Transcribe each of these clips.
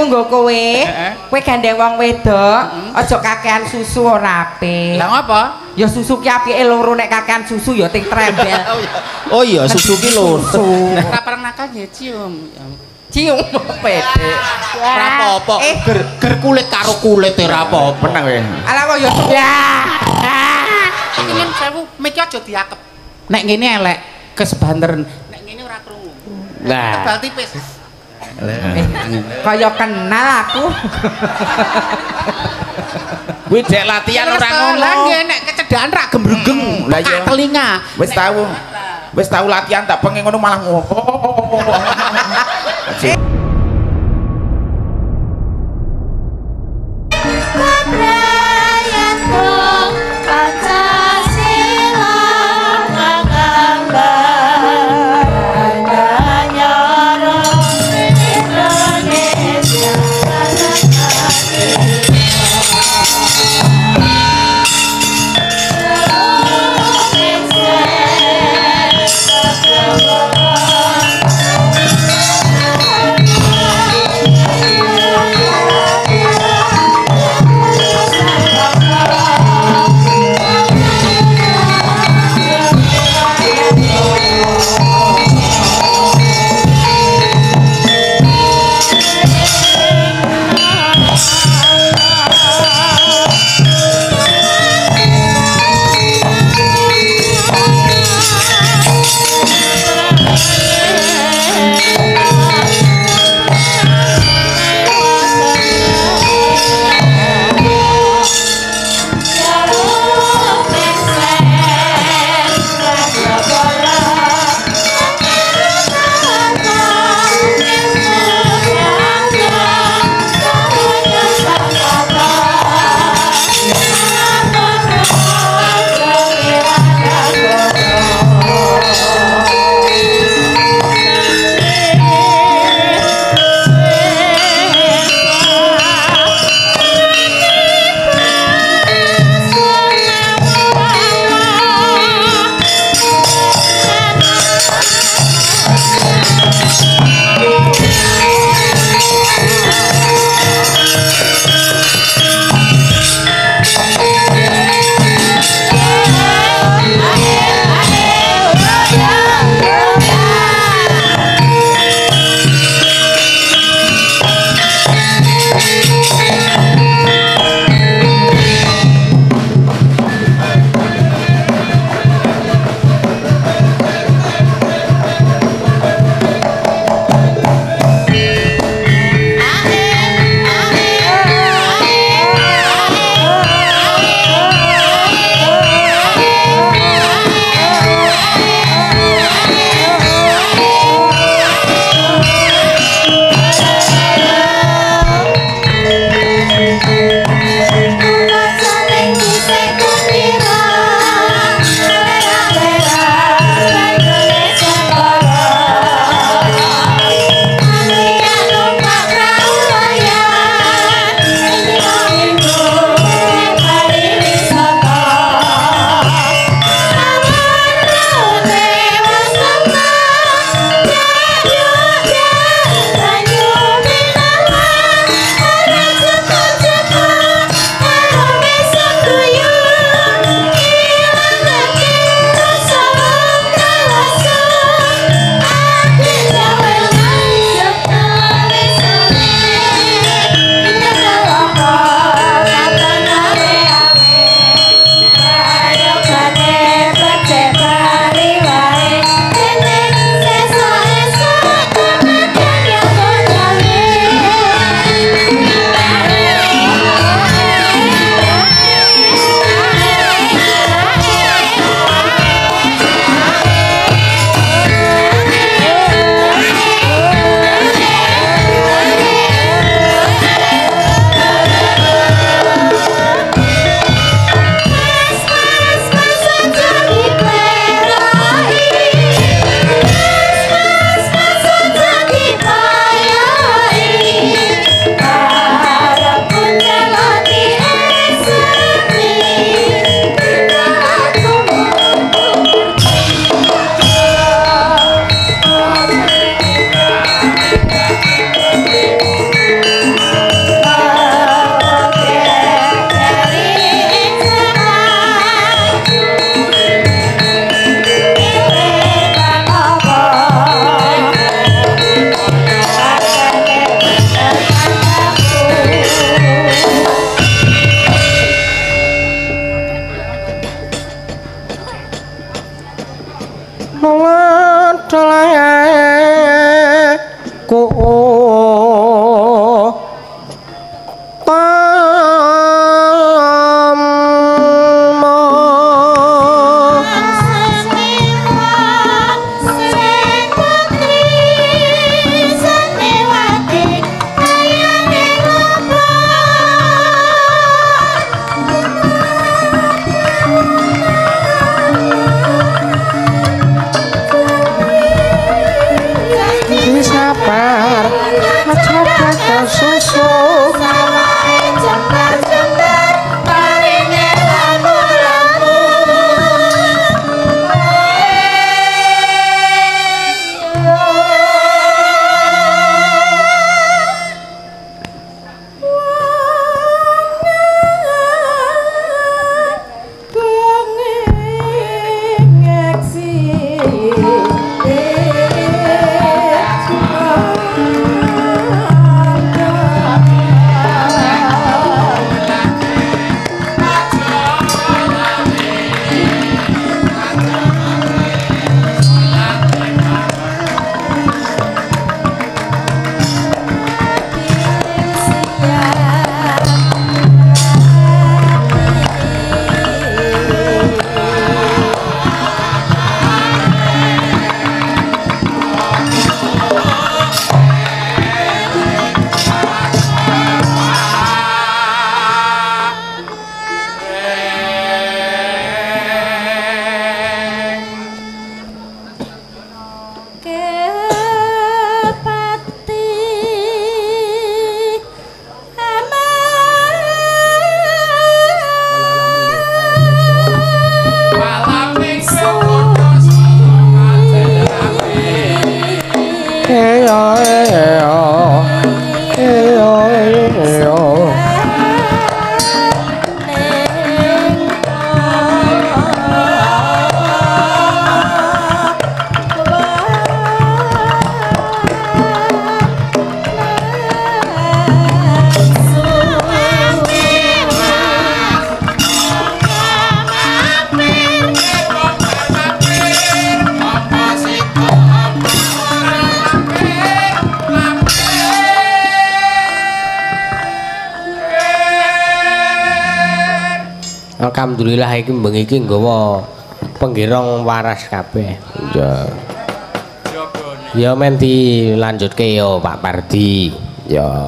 aku nggo kowe. Kowe gandeng wong wedok, aja kakean susu ora apik. Lah ngapa? Ya susu ki apike loro nek kakean susu ya ting trembel. Oh iya susu ki lho. Ora pareng nakal ya cium. Cium pede. Ora apa-apa. Ger kulit karo kulit ora apa-apa. Menang kowe. Ala kok ya. Ingin sewu miki aja diakep. Nek ngene elek kesebanderen. Nek ngene ora krungu. Lah. Tebal tipis. Kaya kenal aku. Kuwi dek latihan ora ngono. Lah nek kecedhakan rak gembrugeng. Lah iya. Telinga. Wis tahu. Wis tahu latihan tak pengen ngono malah ngono. ku alhamdulillah iki bengi iki nggawa penggirong waras kabeh. Ya. Ya men dilanjutke ya Pak Pardi. Ya.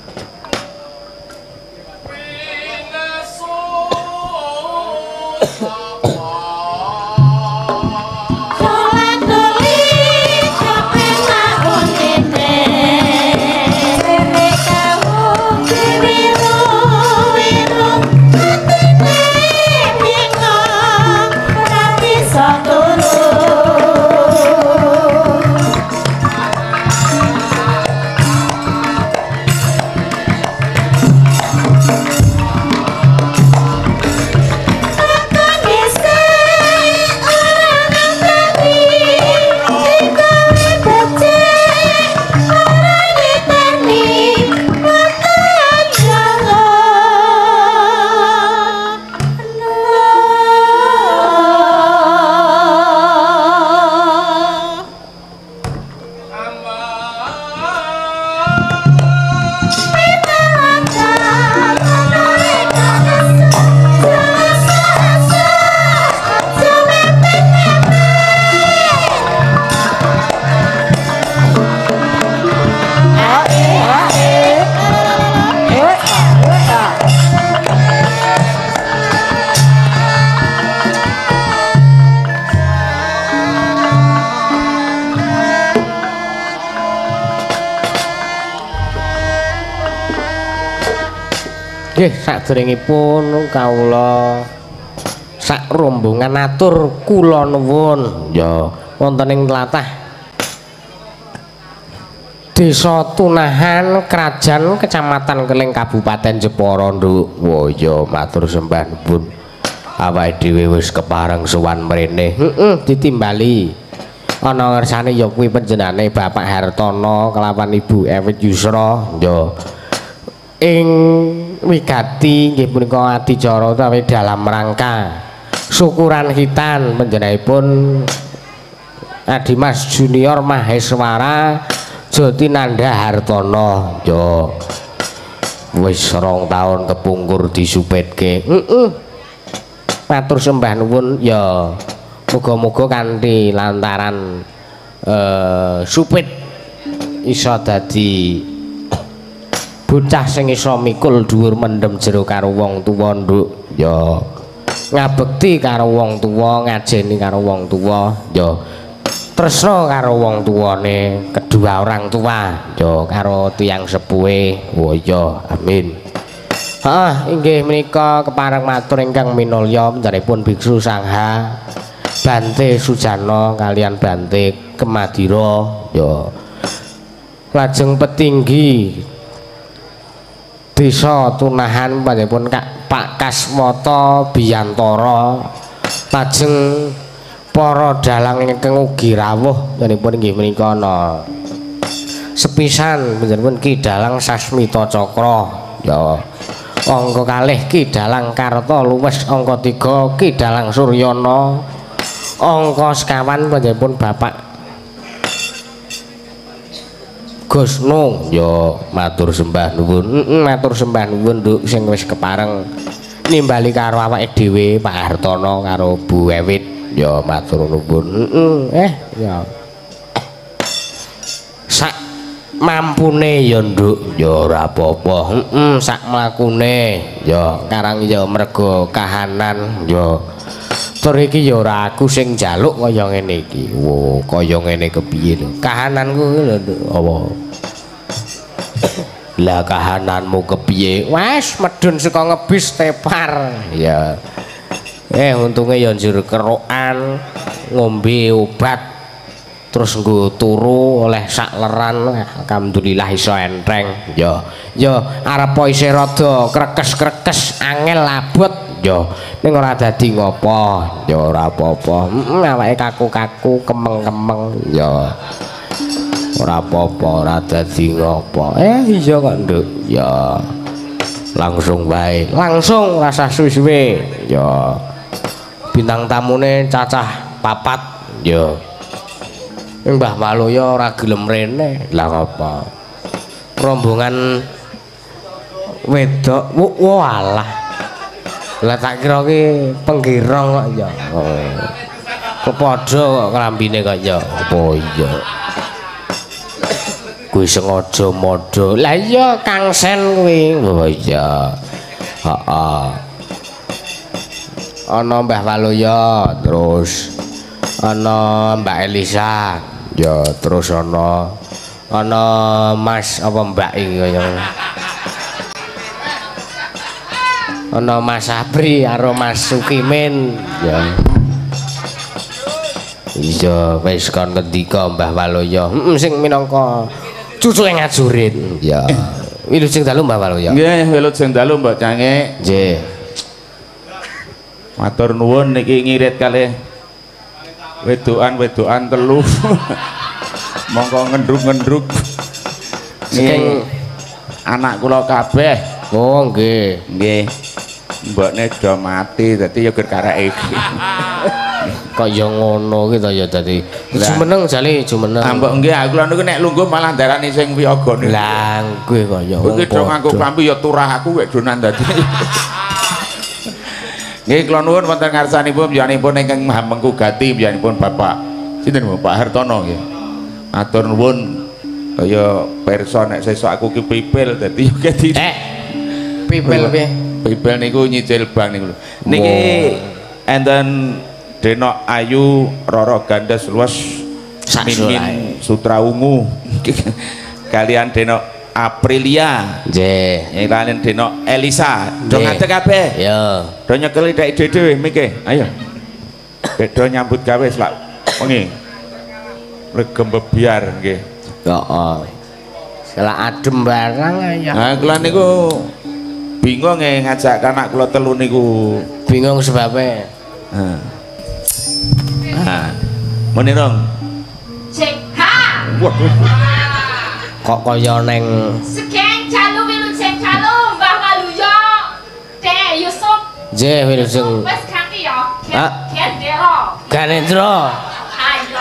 Nggih, saderengipun kawula sak rombongan atur kula nuwun ya wonten ing tlatah Desa Tunahan Krajan Kecamatan Keleng Kabupaten Jepara Nduk. Waya matur sembah nuwun. Awake dhewe wis kepareng sowan mrene. Ditimbali. Ana ngersane ya kuwi panjenengane Bapak Hartono kelawan Ibu Ewit Yusra ya. Ing wigati nggih punika adicara utawi dalam rangka syukuran khitan panjenenganipun Adimas Junior Maheswara Jotinanda Hartono yo wis 2 tahun kepungkur disupetke. Matur sembah nuwun ya muga-muga kanthi lantaran supit iso dadi bocah sing iso mikul dhuwur mendem jero karo wong tuwa nduk ya ngabekti karo wong tuwa ngajeni karo wong tuwa ya tresna karo wong tuwane kedua orang tua ya karo tiyang sepuhe ya amin. Inggih menika kepareng matur ingkang minulya panjenenganipun biksu Sangha Bante Sujana kalian Bante Kemadira ya lajeng petinggi Desa Tunahan panjenenganipun Pak Kasmata Biyantara lajeng para dalang ingkang ugi rawuh panjenenganipun inggih menika ana sepisan panjenenganipun Ki Dalang Sasmita Cakra ya angka kalih Ki Dalang Karta Luwes angka 3 Ki Dalang Suryana angka sekawan panjenenganipun Bapak Gusno ya matur sembah nuwun matur sembah nuwun Nduk sing wis kepareng nimbali karo awake dhewe Pak Hartono karo Bu Ewit ya matur nuwun ya sak mampune ya Nduk ya ora apa-apa sak mlakune ya karang ya mergo kahanan ya tur iki ya ora aku sing njaluk kaya ngene iki kaya ngene kepiye lho kahananku lho apa lah kahananmu kepiye wes medun saka ngebis tepar ya untunge ya njur kerokan ngombe obat terus nggo turu oleh sak leran alhamdulillah iso enteng ya arep isih rada krekes-krekes angel labot ya ning ora dadi ngopo ya ora apa-apa awake kaku-kaku kemeng-kemeng ya ora apa-apa ora dadi ngopo iya kok Nduk ya langsung bae langsung rasa suwe ya bintang tamune cacah 4 ya Mbah Waluya ora gelem rene lah apa rombongan wedok walah lah tak kira ki penggirong kok ya kepadha kok klambine kok ya apa iya kuwi sengaja modho lah iya Kang Sen kuwi oh iya heeh ana Mbah Waluya terus ana Mbak Elisa ya terus ana Mas apa Mbak iki kaya ana Mas Sabri karo Mas Sukimin ya iya wis kon ngendika Mbah Waluya sing minangka cucuke ngajurit ya wilujeng dalu Mbah Waluya nggih wilujeng dalu Mbak Cange nggih matur nuwun niki ngirit kalih wedokan telu mongko ngendruk-ngendruk saking anak kula kabeh oh nggih mbokne do mati dadi ya gur karek iki kaya ngono ki to ya dadi jumeneng jale jumeneng mbok nggih aku niku nek lungguh malah darani sing wiyaga niku lah kuwi kaya wong padha nganggo klambi ya turah aku wek donan dadi nggih kula nuwun wonten ngarsanipun piyambakipun ingkang Maha Mengkugati piyambakipun Bapak sinten Pak Hartono nggih. Matur nuwun kaya pirsa nek sesuk aku ki pipil dadi yo dadi pipil piye? Pipil niku nyicil bank niku. Niki enten Denok Ayu Roro Gandes Luas Mimin Sutra Ungu kalian Denok Aprilia nggih kalian Denok Elisa do ngadeg kabeh ya do nyekeli dhek dhewe miki ayo beda nyambut gawe selak wengi regem bebiar nggih heeh selak adem barang ya nah kula niku bingung ngajak anak kula telu niku bingung sebabnya menirong waduh kok kaya neng Sekeng Calu Wilujeng Calu Mbah Waluya Teh Yusuf Wilujeng wis ganti ya Gendro Gendero Ganendra ayo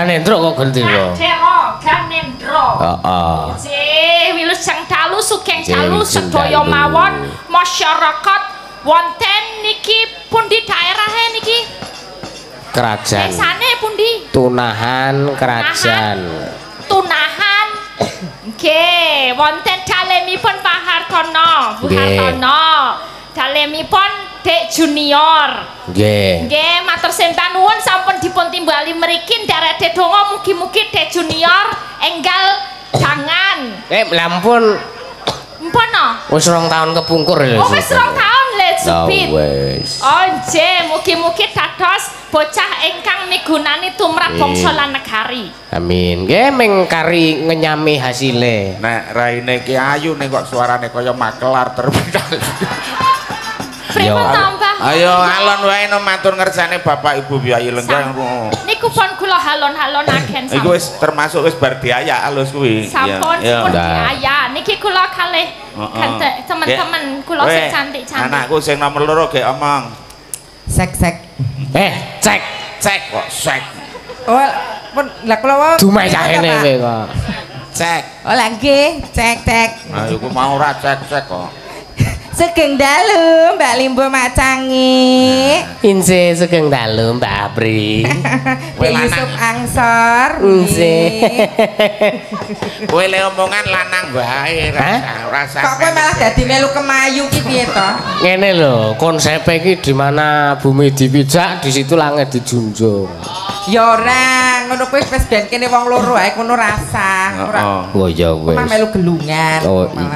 Ganendra kok gendera. Ganendra. Heeh. Wilujeng dalu sugeng dalu sedaya mawon masyarakat wonten niki pundi daerahe niki? Kerajaan. Desane pundi? Tunahan kerajaan. Tunahan. Nggih, wonten dalemipun Pak Hartono, Bu Hartono. Dalemipun Dek Junior. Nggih. Nggih, matur sembah nuwun sampun dipun timbali mriki nderek donga mugi-mugi Dek Junior enggal jangan. Lampun. Mpono. Wis 2 tahun kepungkur lho. Oh, wis 2 tahun le supit. Wis. Oh, nggih, mugi-mugi dados bocah ingkang migunani tumrap bangsa lan negari. Amin. Nggih ming kari ngenyami hasile. Nek raine ki ayu nek kok suarane kaya makelar terpedal. Pripun ta, Mbah? Ayo alon wae no matur ngersane Bapak Ibu Biayi Lenggah. Niku pun kula halon-halonaken sampun. Iku wis termasuk wis bar diayak alus kuwi. Sampun pun diayak. Niki kula kalih teman-teman kula sing cantik-cantik. Anakku sing nomor 2 ge omong. Sek. Cek kok sek. Oh, pun lah kula wae. Dumeh cahene kowe kok. Cek. Oh, lah nggih, cek. Ayo ku mau ora cek kok. Sugeng dalu Mbak Limbo Macangi. Inse sugeng dalu Mbak Apri. Mbak Yusuf Angsor. Inse. Kowe le omongan lanang wae rasa. Kok kowe malah dadi melu kemayu ki piye to? Ngene lho, konsep iki di mana bumi dipijak, di situ langit dijunjung. Ya ora, ngono kuwi wis ben kene wong loro ae ngono rasa. Ora. Oh ya wis. Mah melu gelungan. Oh iya.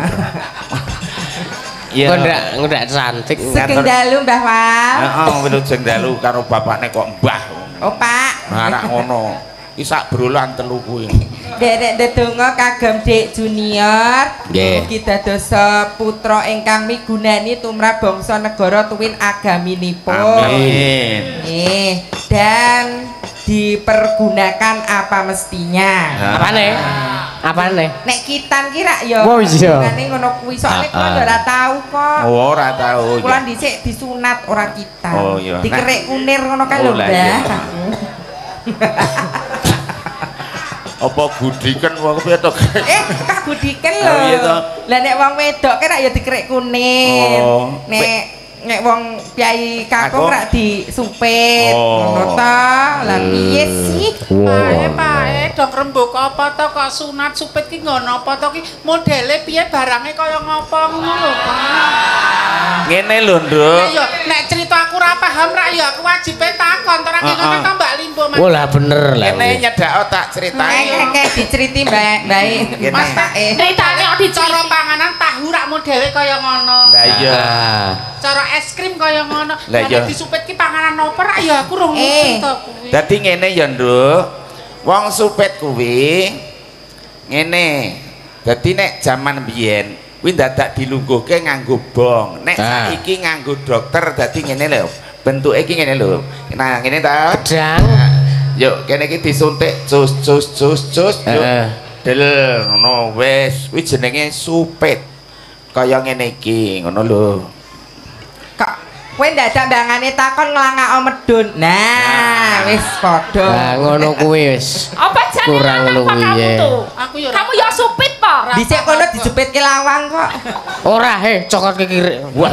Iya. Nggak cantik. Sugeng dalu Mbah Wal. Heeh, wilujeng dalu karo bapakne kok Mbah. Oh, Pak. Marak ngono. Ki sak brulan 3 kuwi. Derek ndedonga kagem Dek Junior. Nggih. Mugi dados putra ingkang migunani tumrap bangsa negara tuwin agaminipun. Amin. Nggih. Dan dipergunakan apa mestinya. Apane? Nek kitan ki rak ya. Oh iya. Ngene ngono kuwi soalnya kula ora tahu kok. Oh, ora tahu. Kula dhisik disunat ora kitan. Oh iya. Dikerik kunir ngono kae lho, Mbah. Apa gudiken wong piye to? Kak gudiken lho. Oh iya to. Lah nek wong wedok ki rak ya dikerik kunir. Oh. Nek wong Kyai Kakung rak disupit. Ngono ta. Lah piye sih? Pae dok rembug apa to kok sunat supit ki ngono apa to ki modele piye barange kaya ngopo ngono lho Pak. Ngene lho, Nduk. Ya nek cerita aku ora paham rak ya aku wajib takon ora ngene ta Mbak Limbo. Oh lah bener lah. Kene nyedak tak critani. Kayak diceriti Mbak. Mas Pae. Ceritane kok dicara panganan tahu rak modele kaya ngono. Lah iya. Cara es krim kaya ngono. Lah iya. Disupit ki panganan opo rak ya aku rung ngerti to kuwi. Dadi ngene ya, Nduk. Wong supit kuwi ngene. Dadi nek jaman biyen kuwi dadak dilungguhke nganggo bong. Nek saiki nganggo dokter dadi ngene lho. Bentuke iki ngene lho. Nah, ngene ta. Gedang. Yuk, kene iki disuntik cus. Yuk. Del ngono wis. Kuwi jenenge supit. Kaya ngene iki, ngono lho. Kok kowe dadak mbangane takon nglangak medun. Nah, wis padha. Lah ngono kuwi wis. Apa jane Kurang luwihe. Aku ya Kamu ya supit po. Dhisik kono dijepitke lawang kok. Ora cokot ke kiri. Wah.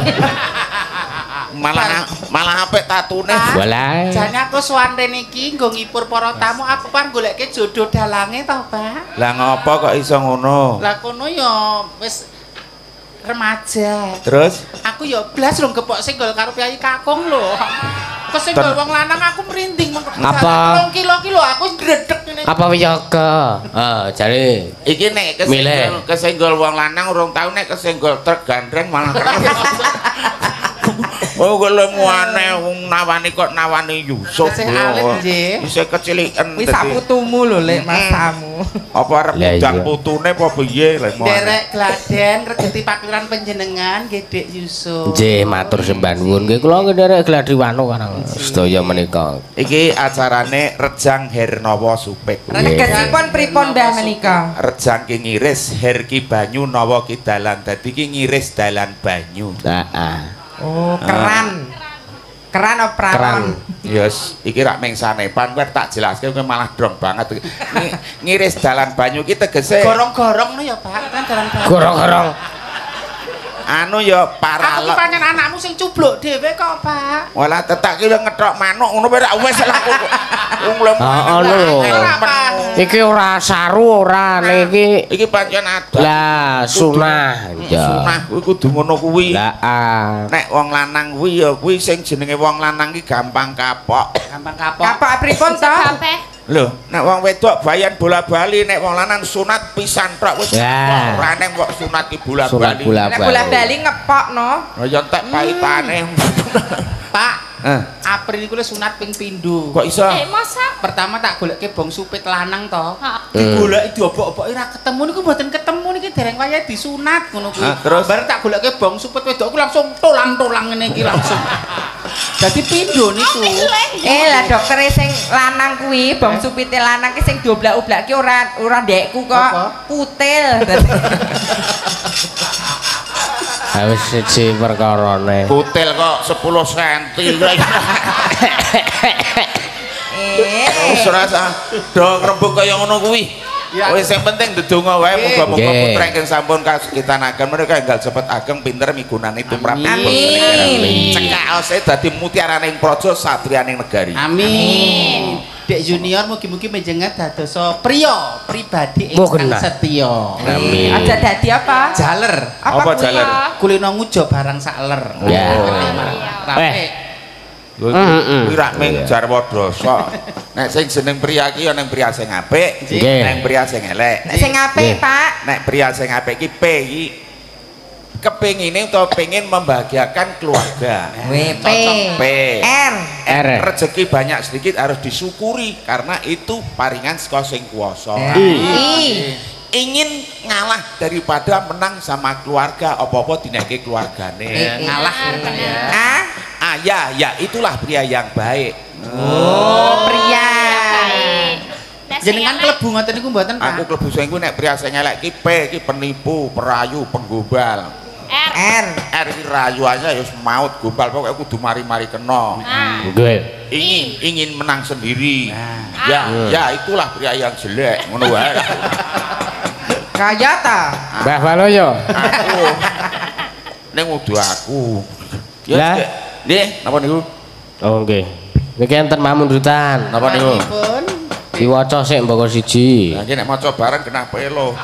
Malah apik tatune. Walah. Jane aku suwante niki nggo ngipur para tamu aku pan goleke jodoh dalange to, Pak. Lah ngopo kok iso ngono? Lah kono ya wis remaja. Terus Aku ya blas rung gepok senggol karo Kyai Kakung lho. Kesenggol wong lanang aku merinding. Apa? 3 kilo lho aku ndredeg ngene. Apa wiyaga? Jare iki nek kesenggol wong lanang urung tau nek kesenggol truk gandreng malah. Oh kalau muane wong nawani kok nawani Yusuf. Isih alit nggih. Isih keciliken. Wis sak putumu lho Lek Masamu. Apa arep ndang putune apa piye lek muane. Derek gladen regeti pakuran panjenengan Gedek Yusuf. nggih matur sembah nuwun nggih kula nderek gladi wanu karang sedaya menika. Iki acarane Rejang Hernawa Supit. Regesipun pripun Mbah menika? Rejang ki ngiris, her ki banyu, nawa ki dalan. Dadi ki ngiris dalan banyu. Heeh. Oh, keran. Keran apa pralon? Yes, iki rak ming sanepan kowe tak jelaske kowe malah drong banget. Ngiris dalan banyu ki tegese Gorong-gorong ya Pak, kan dalan banyu. Gorong-gorong. Anu ya Aku ki paralel. pancen anakmu sing cubluk dhewe kok, Pak. Walah tetak ki ngethok manuk ngono wae rak wis lah aku. Wong lho. lho. Iki ora saru ora niki. Iki pancen adat. Lah sunah ya. Sunah kuwi kudu ngono kuwi. Lah Nek wong lanang kuwi ya kuwi sing jenenge wong lanang ki gampang kapok. Gampang kapok. Kapok pripun to? Kabeh. Lho, nek wong wedok bayan bola-bali, nek wong lanang sunat pisan tok wis. Ya. Ora nek kok sunat ki sunat bola-bali. Nek bola-bali ngepok no. Ya entek paitane. Pak, Heh, April iku le sunat ping pindho. kok iso? Masa? Pertama tak goleke bong supit lanang to. Ha. Digoleki diobok-oboki ra ketemu niku mboten ketemu niki dereng wayahe disunat ngono kuwi. Terus? Bareng tak goleke bong supit wedokku langsung tolang-tolang ngene iki langsung. Dadi pindho niku. Lah dokter sing lanang kuwi, bong supite lanang ki sing dioblak-oblak ki ora ndekku kok. Apa? Putil. wis siji perkarane. Kutil kok 10 cm. Wis ora usah do ngrembug kaya ngono kuwi. Ya. Wis sing penting ndedonga wae muga-muga Nggih. putra ingkang sampun kasukitanaken menika enggal cepet ageng pinter migunani tumrap Amin. cekaose dadi mutiaraning praja satriyaning negari. Amin. Dek Junior mugi-mugi menjengat dadosa priya pribadi Mbok ingkang genah. setya. Amin. Aja dadi apa? Jaler. Apa kuwi? jaler? Kulino ngujo barang sakler. Ya. Rapi. Kuwi rak ming jarwa dosa. Nek sing jeneng priya ki ya ning priya sing apik, Nggih. ning priya sing elek. Nek sing apik, Nggih. Pak. Nek pria sing apik ki P iki kepengine utawa pengen membahagiakan keluarga. WP. P. R. R. Rezeki banyak sedikit harus disyukuri karena itu paringan saka sing kuwasa. I. Ingin ngalah daripada menang sama keluarga, apa-apa dineke keluargane. Ngalah ya. A. Ah ya itulah pria yang baik. Oh, pria. Baik. Nek sing Jenengan elek, klebu ngoten niku mboten, Pak. Aku klebu sing kuwi nek pria sing elek ki P ki penipu, perayu, penggombal. R. R. R ki rayu aja ya wis maut gombal pokoke kudu mari-mari kena. Nah. Nggih. Ingin menang sendiri. Ya itulah pria yang jelek ngono wae. Kaya ta. Mbah Baloyo. Aku ning ngudu aku. Lah. Nggih, napa niku? Oh nggih. Niki enten mamundutan. Napa niku? Pun Diwaca sik mboko siji. Lah iki nek maca bareng kena pelo.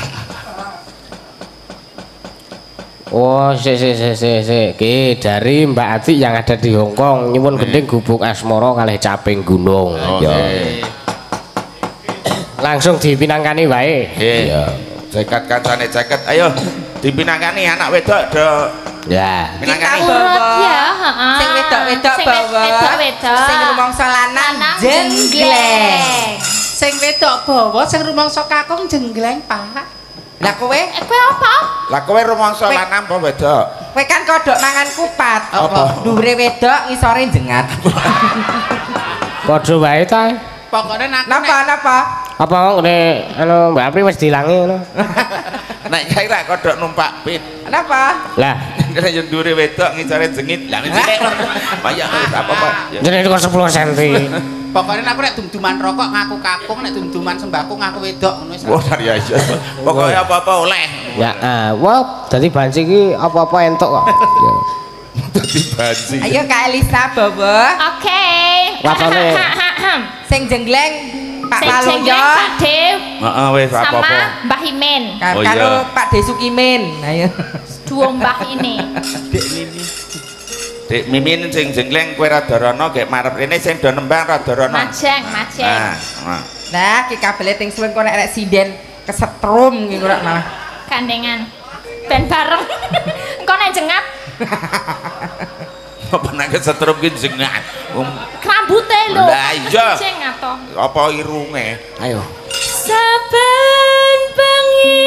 Oh, sik. Ki dari Mbak Ati yang ada di Hong Kong nyuwun gending gubuk asmara kalih caping gunung. Ya. Langsung dipinangkani wae. Iya. Cekat kancane ceket. Ayo dipinangkani anak wedok do. Ya. Pinangkani. Urut ya, heeh. Sing wedok-wedok Sing bawa. wedok-wedok. Sing rumangsa lanang Lanang jenggleng. sing wedok bawa sing rumangsa kakung jenggleng, Pak. Lah kowe, Kowe apa? Lah kowe rumangsa lanang apa wedok? kowe kan kodok mangan kupat. Apa? Dhuwure wedok, ngisore jengat. Padha wae ta. Pokoknya aku Napa? Apa ngene anu Mbak Apri wis dilangi ngono. Nek kae ra kodok numpak pit. Napa? Lah, Nek yo ndure wedok ngisore jengit. Lah nek bayang apa-apa. jenenge kok 10 cm. pokoknya aku nek dum-duman rokok ngaku kakung, nek dum-duman sembako ngaku wedok ngono wis. Wah, ya iya. Pokoknya apa-apa oleh. Ya, wah, dadi banci iki apa-apa entuk kok. Ya. Dadi banci. Ayo Kak Elisa bawa. Oke. Watone. Sing jenggleng Pak Sing Laloyo. jengleng Pak Dew Heeh wis sama apa-apa. Mbah Imin. Oh, iya. Karo Pak Desukimin. Ayo. Duo Mbah ini. Dik Mimin sing jengleng kowe rada rono gek marep rene sing do nembang rada rono. Majeng. Nah. Nah, ki kabele ting suwen kok nek sinden kesetrum ki ora malah. Gandengan. Ben bareng. Engko nek jengat Apa nek setrum ki jengat. rambute lho. Lah iya. Jengat to. Apa irunge? Ayo. Saben bengi.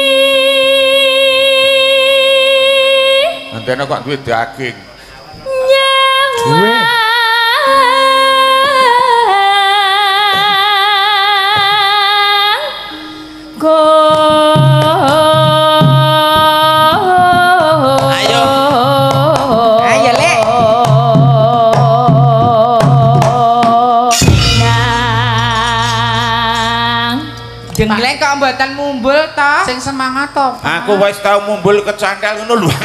Antene kok duwe daging. Duwe. Ayo, Lek. Jenggleng kok mboten mumbul to? Sing semangat to. Aku wis tau mumbul kecandal ngono lho.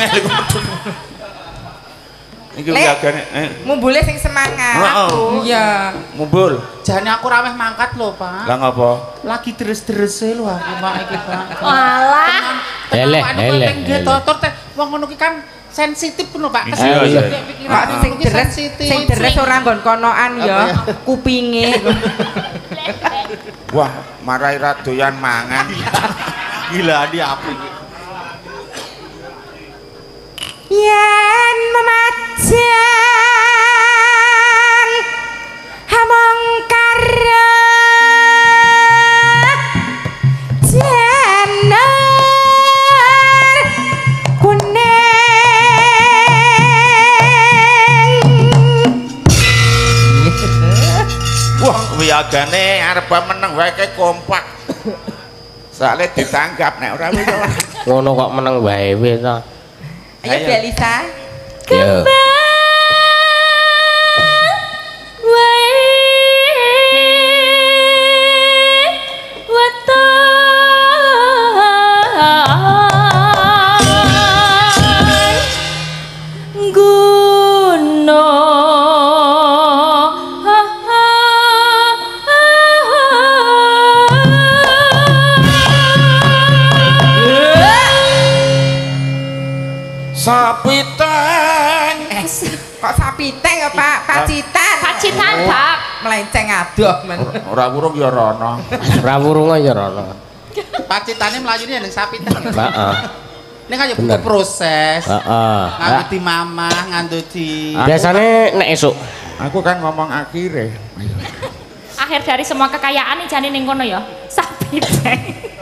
Iki wiagane. Mumbule sing semangat. Heeh. Iya. Mumbul. Jane aku ra weh mangkat lho, Pak. Lah ngapa? Lagi deres-derese lho aku Pak iki, Pak. Walah. Eleh. Dokter teh wong ngono ki kan sensitif lho Pak. Iya, iya. Pak sing deres ora nggon konoan ya, kupinge. Wah, marai ra doyan mangan. Gila dia apa iki? Yen memajang hamong karo jenar kuning. Wah, wiagane arep meneng wae kae kompak. Soale ditanggap nek ora wis ora. Ngono kok meneng wae wis to. Ayo Belisa. Yo. Sapiteng. Kok sapiteng ya Pak? Pacitan. Pacitan, Pak. Melenceng adoh men. Ora wurung ya rono. Ora wurung ya rono. Pacitane mlayune ning sapi teh. Heeh. Ning kan ya Bener. butuh proses. Heeh. Nganggo di mamah, nganggo di Biasane nek esuk. Aku kan ngomong akhire. Akhir dari semua kekayaan nih jane ning kono ya. Sapi teh.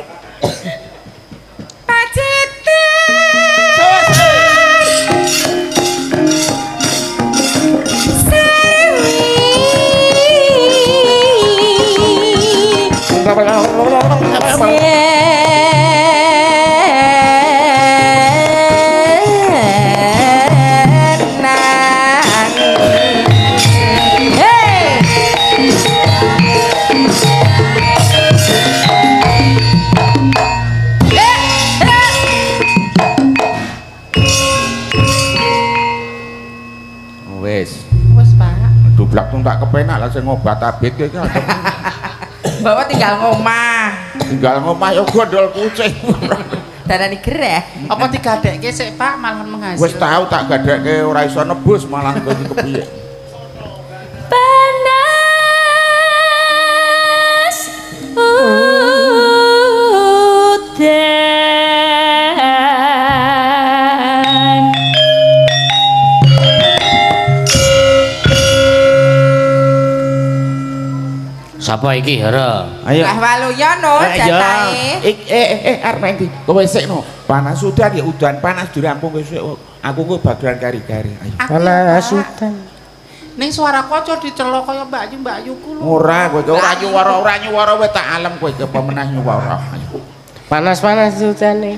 Wis. wis Pak. Dublak tuh tak kepenak lah sing ngobat abit iki. Bawa tinggal ngomah. Tinggal ngomah ya gondol kucing. Darani gereh. Apa digadekke sik Pak malah menghasil. Wis tahu tak gadekke ora iso nebus malah kok kepiye. Panas udan. Sapa iki, Hara? Ayo. Lah Waluyono jatahe. Arep endi? Kowe sik no. Panas udan ya udan panas dirampung wis. Aku kok bagian kari-kari. Ayo. Panas udan. Ning suaraku aja dicelok kaya mbak-mbakku lho. Ora kowe ora nyuwara wis tak alem kowe ke pemenah nyuwara. Ayo. Panas-panas udane.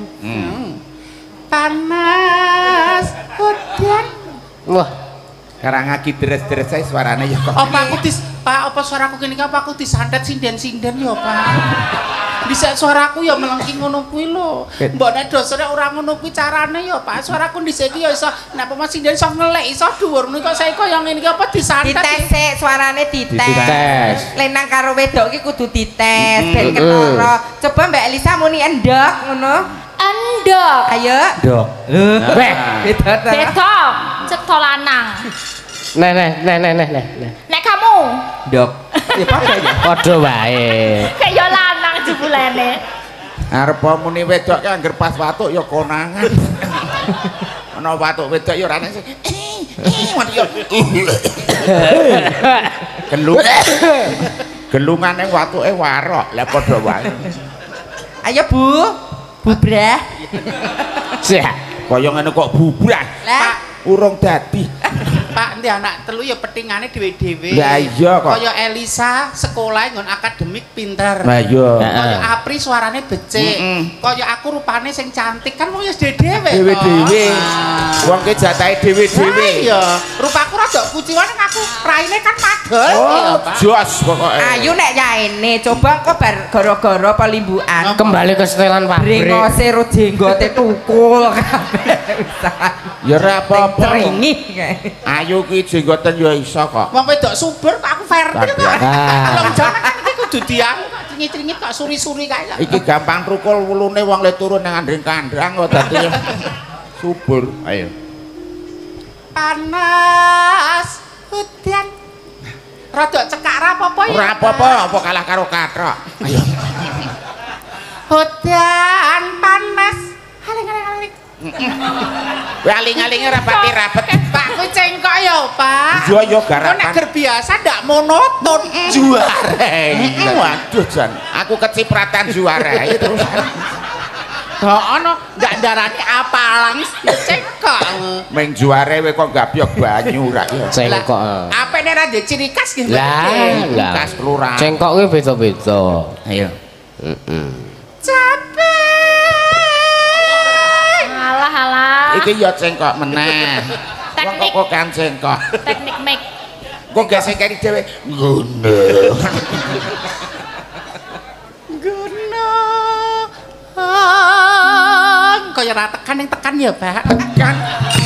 Panas udan. Wah, Karang ngaki deres-deres saya suarane ya kok. Apa aku Pak, apa suaraku gini apa aku disantet sinden-sinden ya Pak. Bisa suaraku ya melengking ngono kuwi lho. Mbok nek dosane ora ngono kuwi carane ya Pak. Suaraku dhisik iki ya iso nek apa sinden iso ngelek iso dhuwur niku kok saiki kaya ngene iki apa disantet. Dites sik suarane dites. dites. Lenang karo wedok iki kudu dites ben ketara. Coba Mbak Elisa muni endok ngono. Endok. Ayo. Dok. Weh, Beda ta. Beda. Cetha lanang. nah. Nek kamu Dok. Ya padha ya. Padha wae. kaya lanang jebulene. Arep muni wedok ki angger pas watuk ya konangan. Ana watuk wedok ya ora nek. Gelungane watuke warok. Lah padha wae. Ayo Bu. Bubrah. Sih. Kaya ngene kok bubrah. Lah Urung dadi. Pak ndi anak telu ya petingane dhewe-dhewe. Lah iya kok. Kaya Elisa sekolah nggon akademik pinter. Lah iya. Kaya Apri suarane becik. Kaya aku rupane sing cantik kan wong ya dhewe-dhewe. Dhewe-dhewe. Ah. Wong ki jatahe dhewe-dhewe. Iya, rupaku rada kuciwan aku raine kan Oh, jos pokoke. Ayo nek yaene coba kok bar gara-gara pelimbukan. Kembali ke setelan pabrik. Brengose ro jenggote tukul kabeh. Ya ora apa-apa. Tringi kae. Ayu ki jenggoten ya iso kok. Wong wedok subur kok aku fertil kok. Ah. Wong jane kan iki kudu dianu kok cringit-cringit kok suri-suri kae. Iki gampang trukul wulune wong le turun nang andring-kandang kok dadi subur. Ayo. Panas hujan. Rada cekak ra apa-apa ya. Ora apa-apa, apa kalah karo kathok. Ayo. Hujan panas. Haling. Kowe aling-alinge rapati rapet. Pak kuwi cengkok ya, Pak. Iya ya Kok nek garapan. ger biasa ndak monoton. Juara. Waduh Jan, aku kecipratan juara terus. Kok ono ndak darani apalang cengkok. Meng juare we kok gabyok banyu ra ya. Cengkok. Apa nek ra ndek ciri khas nggih, Lah, Kas kelurahan. cengkok kuwi beda-beda. Ayo. Alah. Iki ya cengkok meneh. Wong Teknik. kok kan cengkok. Teknik make. Kok gesek kari dhewe. Ngono. Kaya ra tekan yang tekan ya, Pak. Kan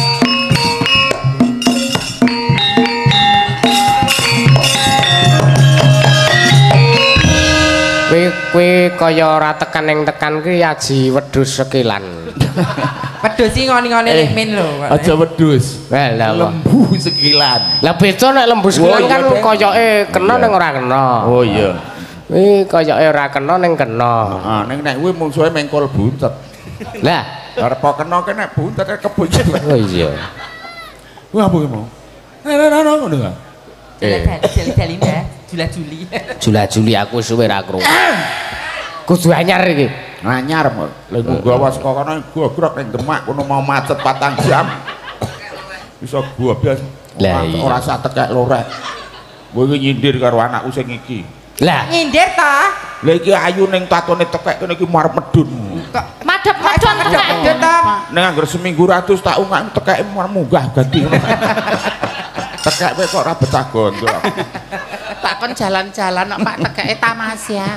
Kuwi kaya ora tekan ning tekan ki aji wedhus sekilan. Wedhus iki ngoni-ngoni nek min lho. aja wedhus. Lah Lembu sekilan. Lah beda nek lembu sekilan iya, kan Dek. koyoke kena ning ora kena. Oh iya. Kuwi koyoke ora kena ning kena. Heeh, ning nek kuwi mungsuhe mengkol buntet. Lah, Arep kena kene buntet kebuncut. oh iya. Kuwi apa ki mau? Ngono ka? Jali-jali Mbak, jula-juli. Jula-juli aku suwe ra krungu. Kudu anyar iki. Anyar mo. Lha nggawa saka kono gogrok ning Demak kono mau macet 4 jam. Bisa gua biasa. Lah, iya. Ora sak tekek lorek. Kowe iki nyindir karo anakku sing iki. Lah, Nyindir ta? Lah iki ayu ning tatone tekek kene iki marep medun. Madhep-madhep Medhot ta? Ning anggar seminggu ratus tak ungak tekeke marep munggah ganti. Tekek kowe kok ora betah gondok. Pak kon jalan-jalan kok Pak tekeke tamasya.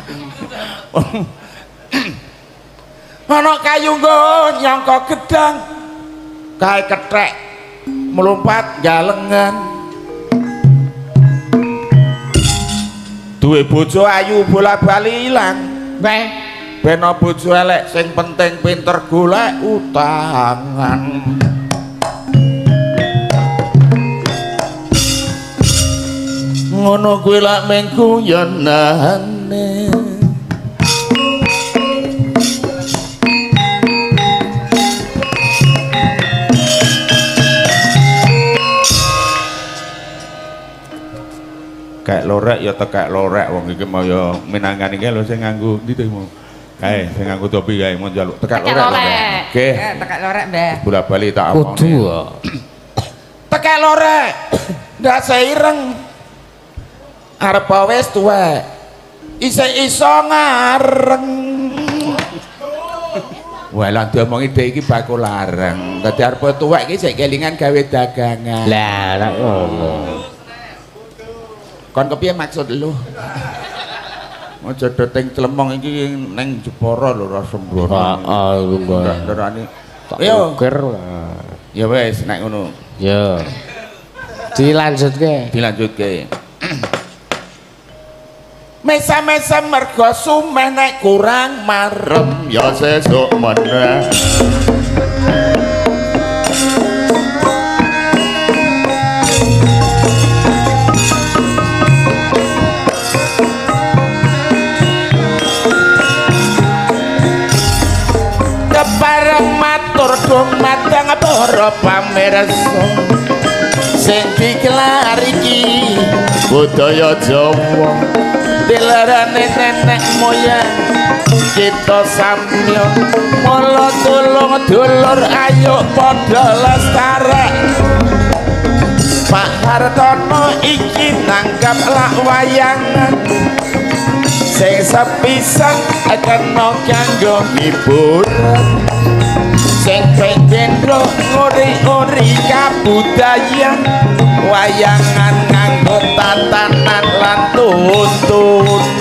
Ana kayu nggo nyangka gedang. Kae kethek melompat galengan. Duwe bojo ayu bola-bali ilang. Weh, Beno bojo elek sing penting pinter golek utangan. Ngono kuwi lak mengku ya nane. Kayak lorek ya tekek lorek wong iki mau ya minangkan iki lho sing nganggo ndi to mau. Kae sing nganggo topi kae mau njaluk tekek Tekek lorek. lorek. Nggih. Tekak lorek Mbak. Bola-bali tak omong. kudu kok. Tekek lorek. Ndak seireng. Arep wis tuwek. Isih iso ngareng. Walah diomongi dhek iki bakul lareng. Dadi arep tuwek iki sik kelingan gawe dagangan. Lah, nek ngono. Kon kepiye maksud lu? Aja deting clemong iki ning Jepara lho ora sembrono. Heeh, iku kok. Ndarani. Tak Yo, pikir. ya wis nek ngono. Ya. Dilanjutke. Dilanjutke. Mesa-mesa mergo sumeh nek kurang marem ya sesuk meneh. Kepareng matur dumateng para pamirsa sing digelar iki budaya Jawa dilarane nenek moyang kita samya mula tulung dulur ayo padha lestarak Pak Hartono iki nanggap lak wayangan sing sepisan kena kanggo hiburan sing pendendo ngori-ngori kabudayan wayangan nganggo tatanan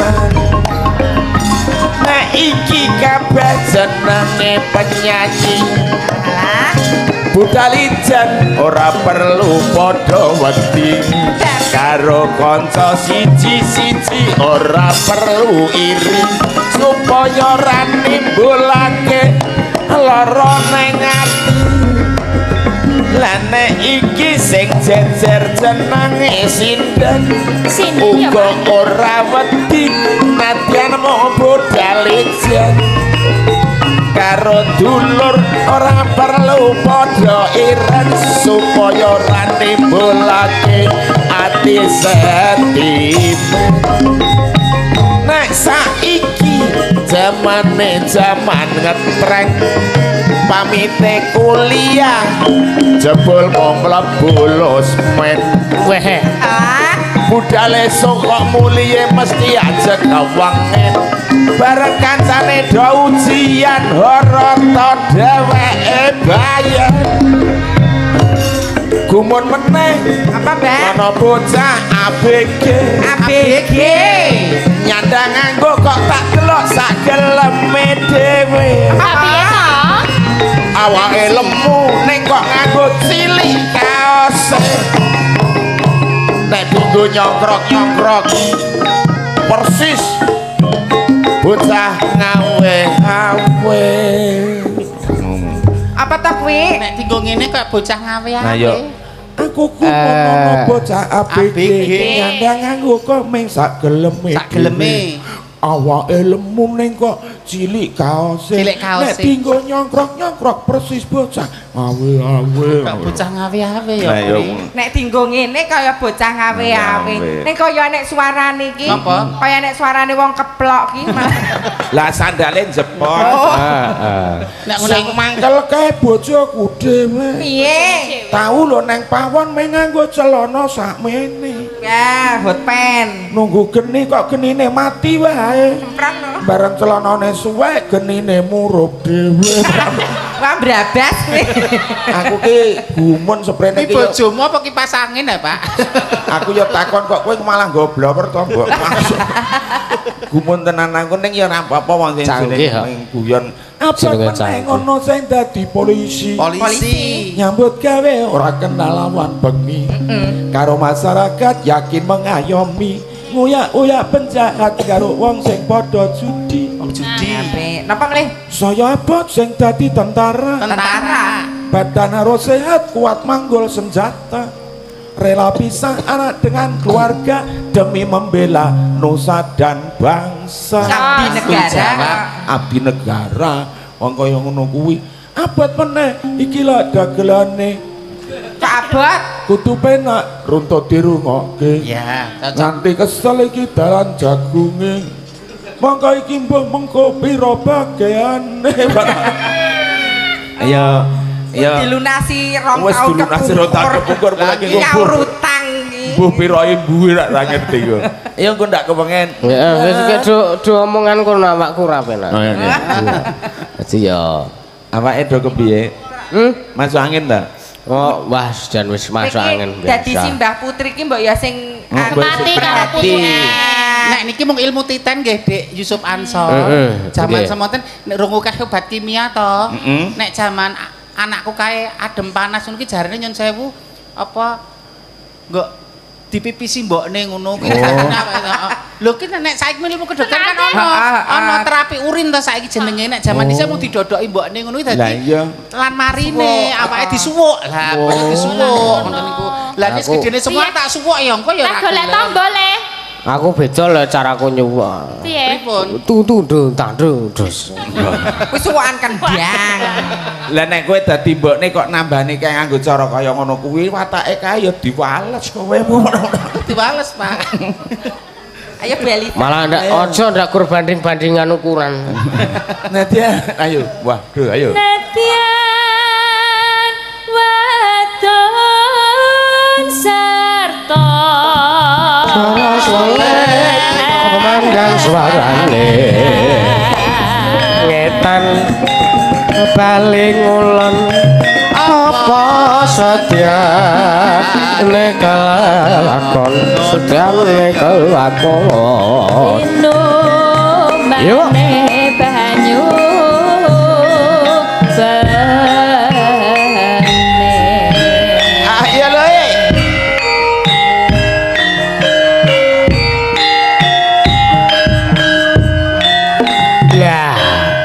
Nek iki kabeh jenenge penyanyi budal ijan ora perlu padha wedi karo kanca siji-siji ora perlu iri supaya ora nimbulake lara ning ati lan nek iki sing jejer jenenge sinden uga ora wedi nadyan mau budal ijan karo dulur ora perlu padha iren supaya ora nimbulake ati sentimen nek saiki jamane jaman ngetrek pamite kuliah jebul mau mlebu losmen weh budale saka muliye mesti aja kawangen bareng kancane do ujian horata dheweke bayar gumun meneh apa mbak? ana bocah ABG nyandang nganggo kok tak delok sak geleme dhewe awake lemu ning kok nganggo cilik kaose nek dinggo nyongkrok persis bocah ngawe-ngawe Apa toh kuwi? Nek dinggo ngene kok bocah ngawe-ngawe. Nah yo aku ku ngono bocah ABG nyandang nganggo kok ming sak geleme awake lemu ning kok cilik kaose nek dinggo nyongkrok persis bocah ngawe-ngawe kok bocah ngawe-ngawe ya nek dinggo ngene kaya bocah ngawe-ngawe nek kaya nek suarane iki kaya nek suarane wong keplok iki lah sandale jepot nek sing mangkel kae bojoku dhewe piye tahu lho nang pawon meh nganggo celana sakmene ya hot pen nunggu geni kok genine mati wae bareng celanane suwek genine murup dhewe wah brabas kowe aku ki gumun sprene iki bojomu apa kipas angin ya Pak aku ya takon kok kowe malah nggo blower to mbok gumun tenan aku ning ya ora apa-apa wong sing guyon apa meneh ngono sing dadi polisi nyambut gawe ora kenal lawan bengi karo masyarakat yakin mengayomi nguyak-uyak penjahat karo wong sing padha judi napa mleh saya abot sing dadi tentara badan harus sehat kuat manggul senjata rela pisah anak dengan keluarga demi membela nusa dan bangsa abdi negara wong kaya ngono kuwi abot meneh iki lho dagelane abot kudu penak runtut dirungokke ya nganti kesel iki dalan jagunge mongko iki mbuh mengko pira bageane ayo dilunasi rong tahun kepungkur lagi nyaur utang mbuh pira ibu ra ngerti kok ya engko ndak kepengen wis do omongan kono awakku ora penak dadi ya awake do kepiye masuk angin ta oh wah jan wis masuk angin dadi Simbah Putri ki mbok ya sing mati karo putuhe nek niki mung ilmu titen nggih Dik Yusuf Ansor jaman semonten nek rungu kae obat kimia to nek jaman anakku kae adem panas ngono ki jarene nyon sewu apa nggo dipipisi mbokne ngono ki lho ki nek saiki ilmu kedokteran kan ono terapi urin to saiki jenenge nek jaman dhisik mung didodoki mbokne ngono ki dadi lan marine awake disuwuk lah disuwuk ngono niku lah wis gedene semua tak suwuk ya engko ya tak golek tombol le aku beda lho caraku nyuwuk piye tutu tandus wis suwakan kendang lah nek kowe dadi mbokne kok nambani kae nganggo cara kaya ngono kuwi watake kae ya diwales kowe diwales Pak ayo bali malah ndak aja ndak banding-bandingan ukuran Nadia ayo waduh ayo Netian wadon sarta pemandang suarane ngetan baling ulun apa setia nek lakon sedang nek lakon Mane banyu Ayo lho. Ya.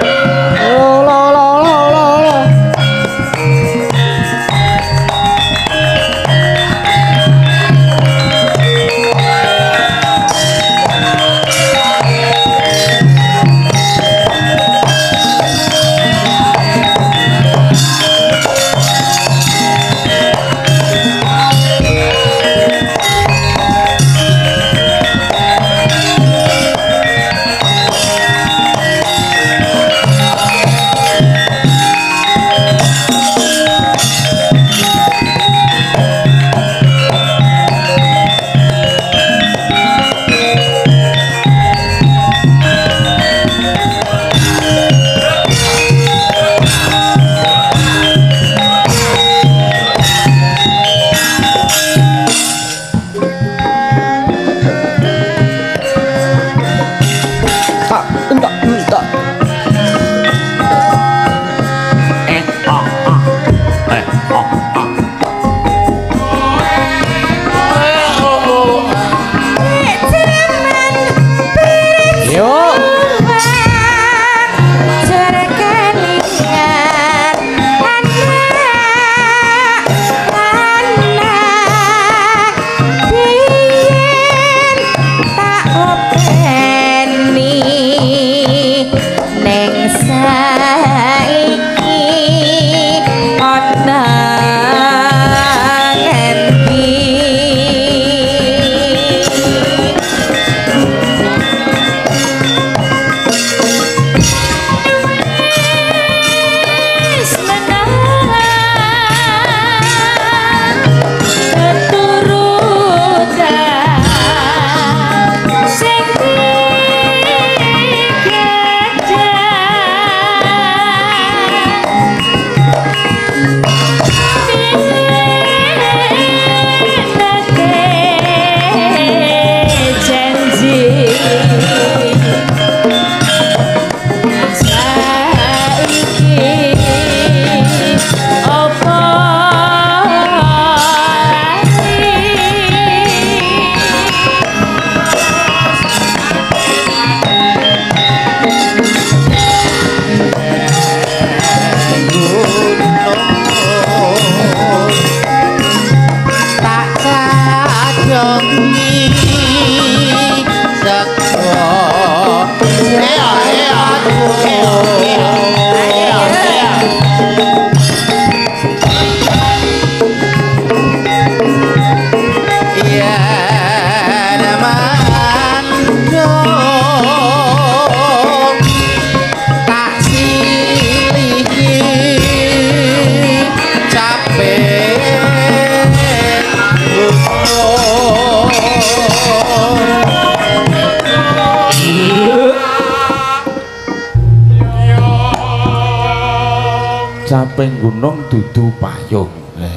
Caping gunung dudu payung.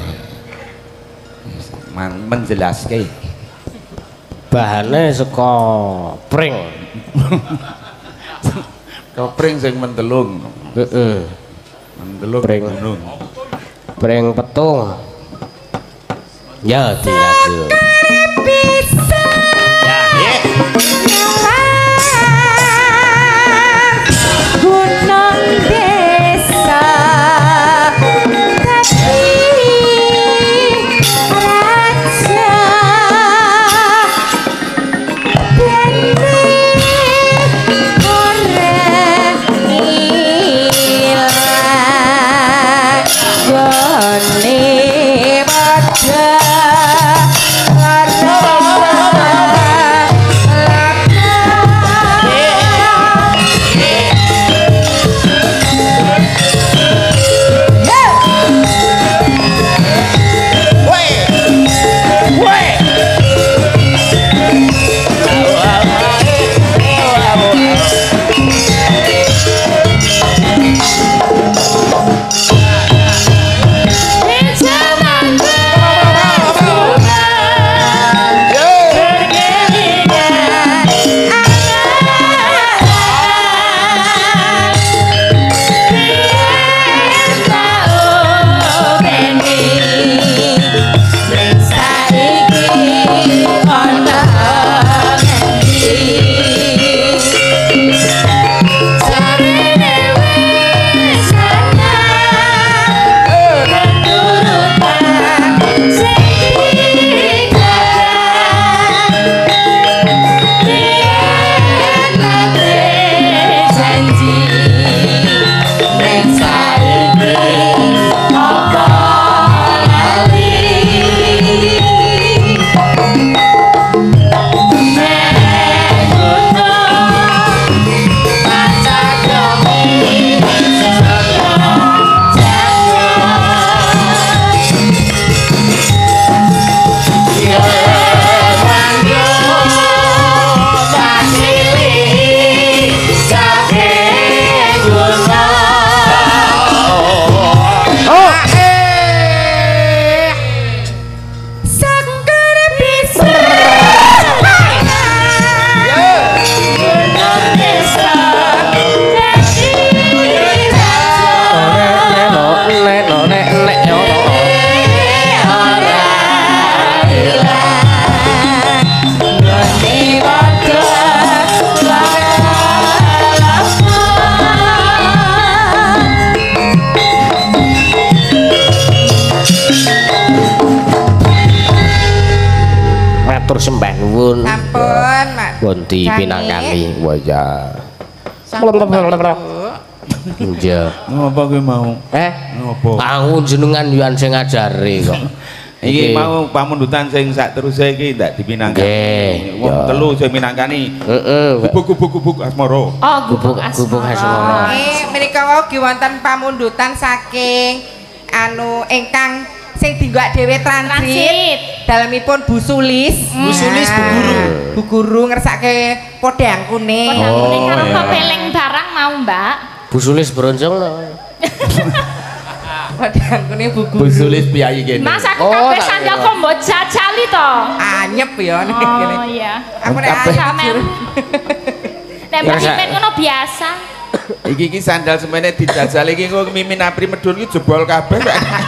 Menjelaske. Bahane saka pring. Kopring sing mentelung. Heeh. Mentelung Pring. gunung. Pring petung. Ya dilanjut. Ya, nggih. Gunung desa matur sembah nuwun. Sampun, Mak. Pun dipinangkani. Waya. Iya. Ngapa kowe mau? Ngopo? Aku jenengan yo sing ngajari kok. Iki mau pamundutan sing sak teruse iki ndak dipinangkani. Nggih. Wong telu sing minangkani. Heeh. Gubuk Asmara. Oh, gubuk Asmara. Menika wau wonten pamundutan saking ingkang sing dienggo dhewe transit. Dalemipun Bu Sulis. Bu Sulis Bu Guru ngersake podang kuning. Podang kuning karo peleng barang mau, Mbak. Bu Sulis bronjong lho. Podang kuning Bu Guru. Bu Sulis piyayi kene. Mas aku kabeh sandal combo jajali to. Anyep ya nek Oh kene. iya. Aku nek Sampeyan. Nek Mbak Himen ngono biasa. Iki sandal semene dijajal iki kok mimin apri medun iki jebol kabeh.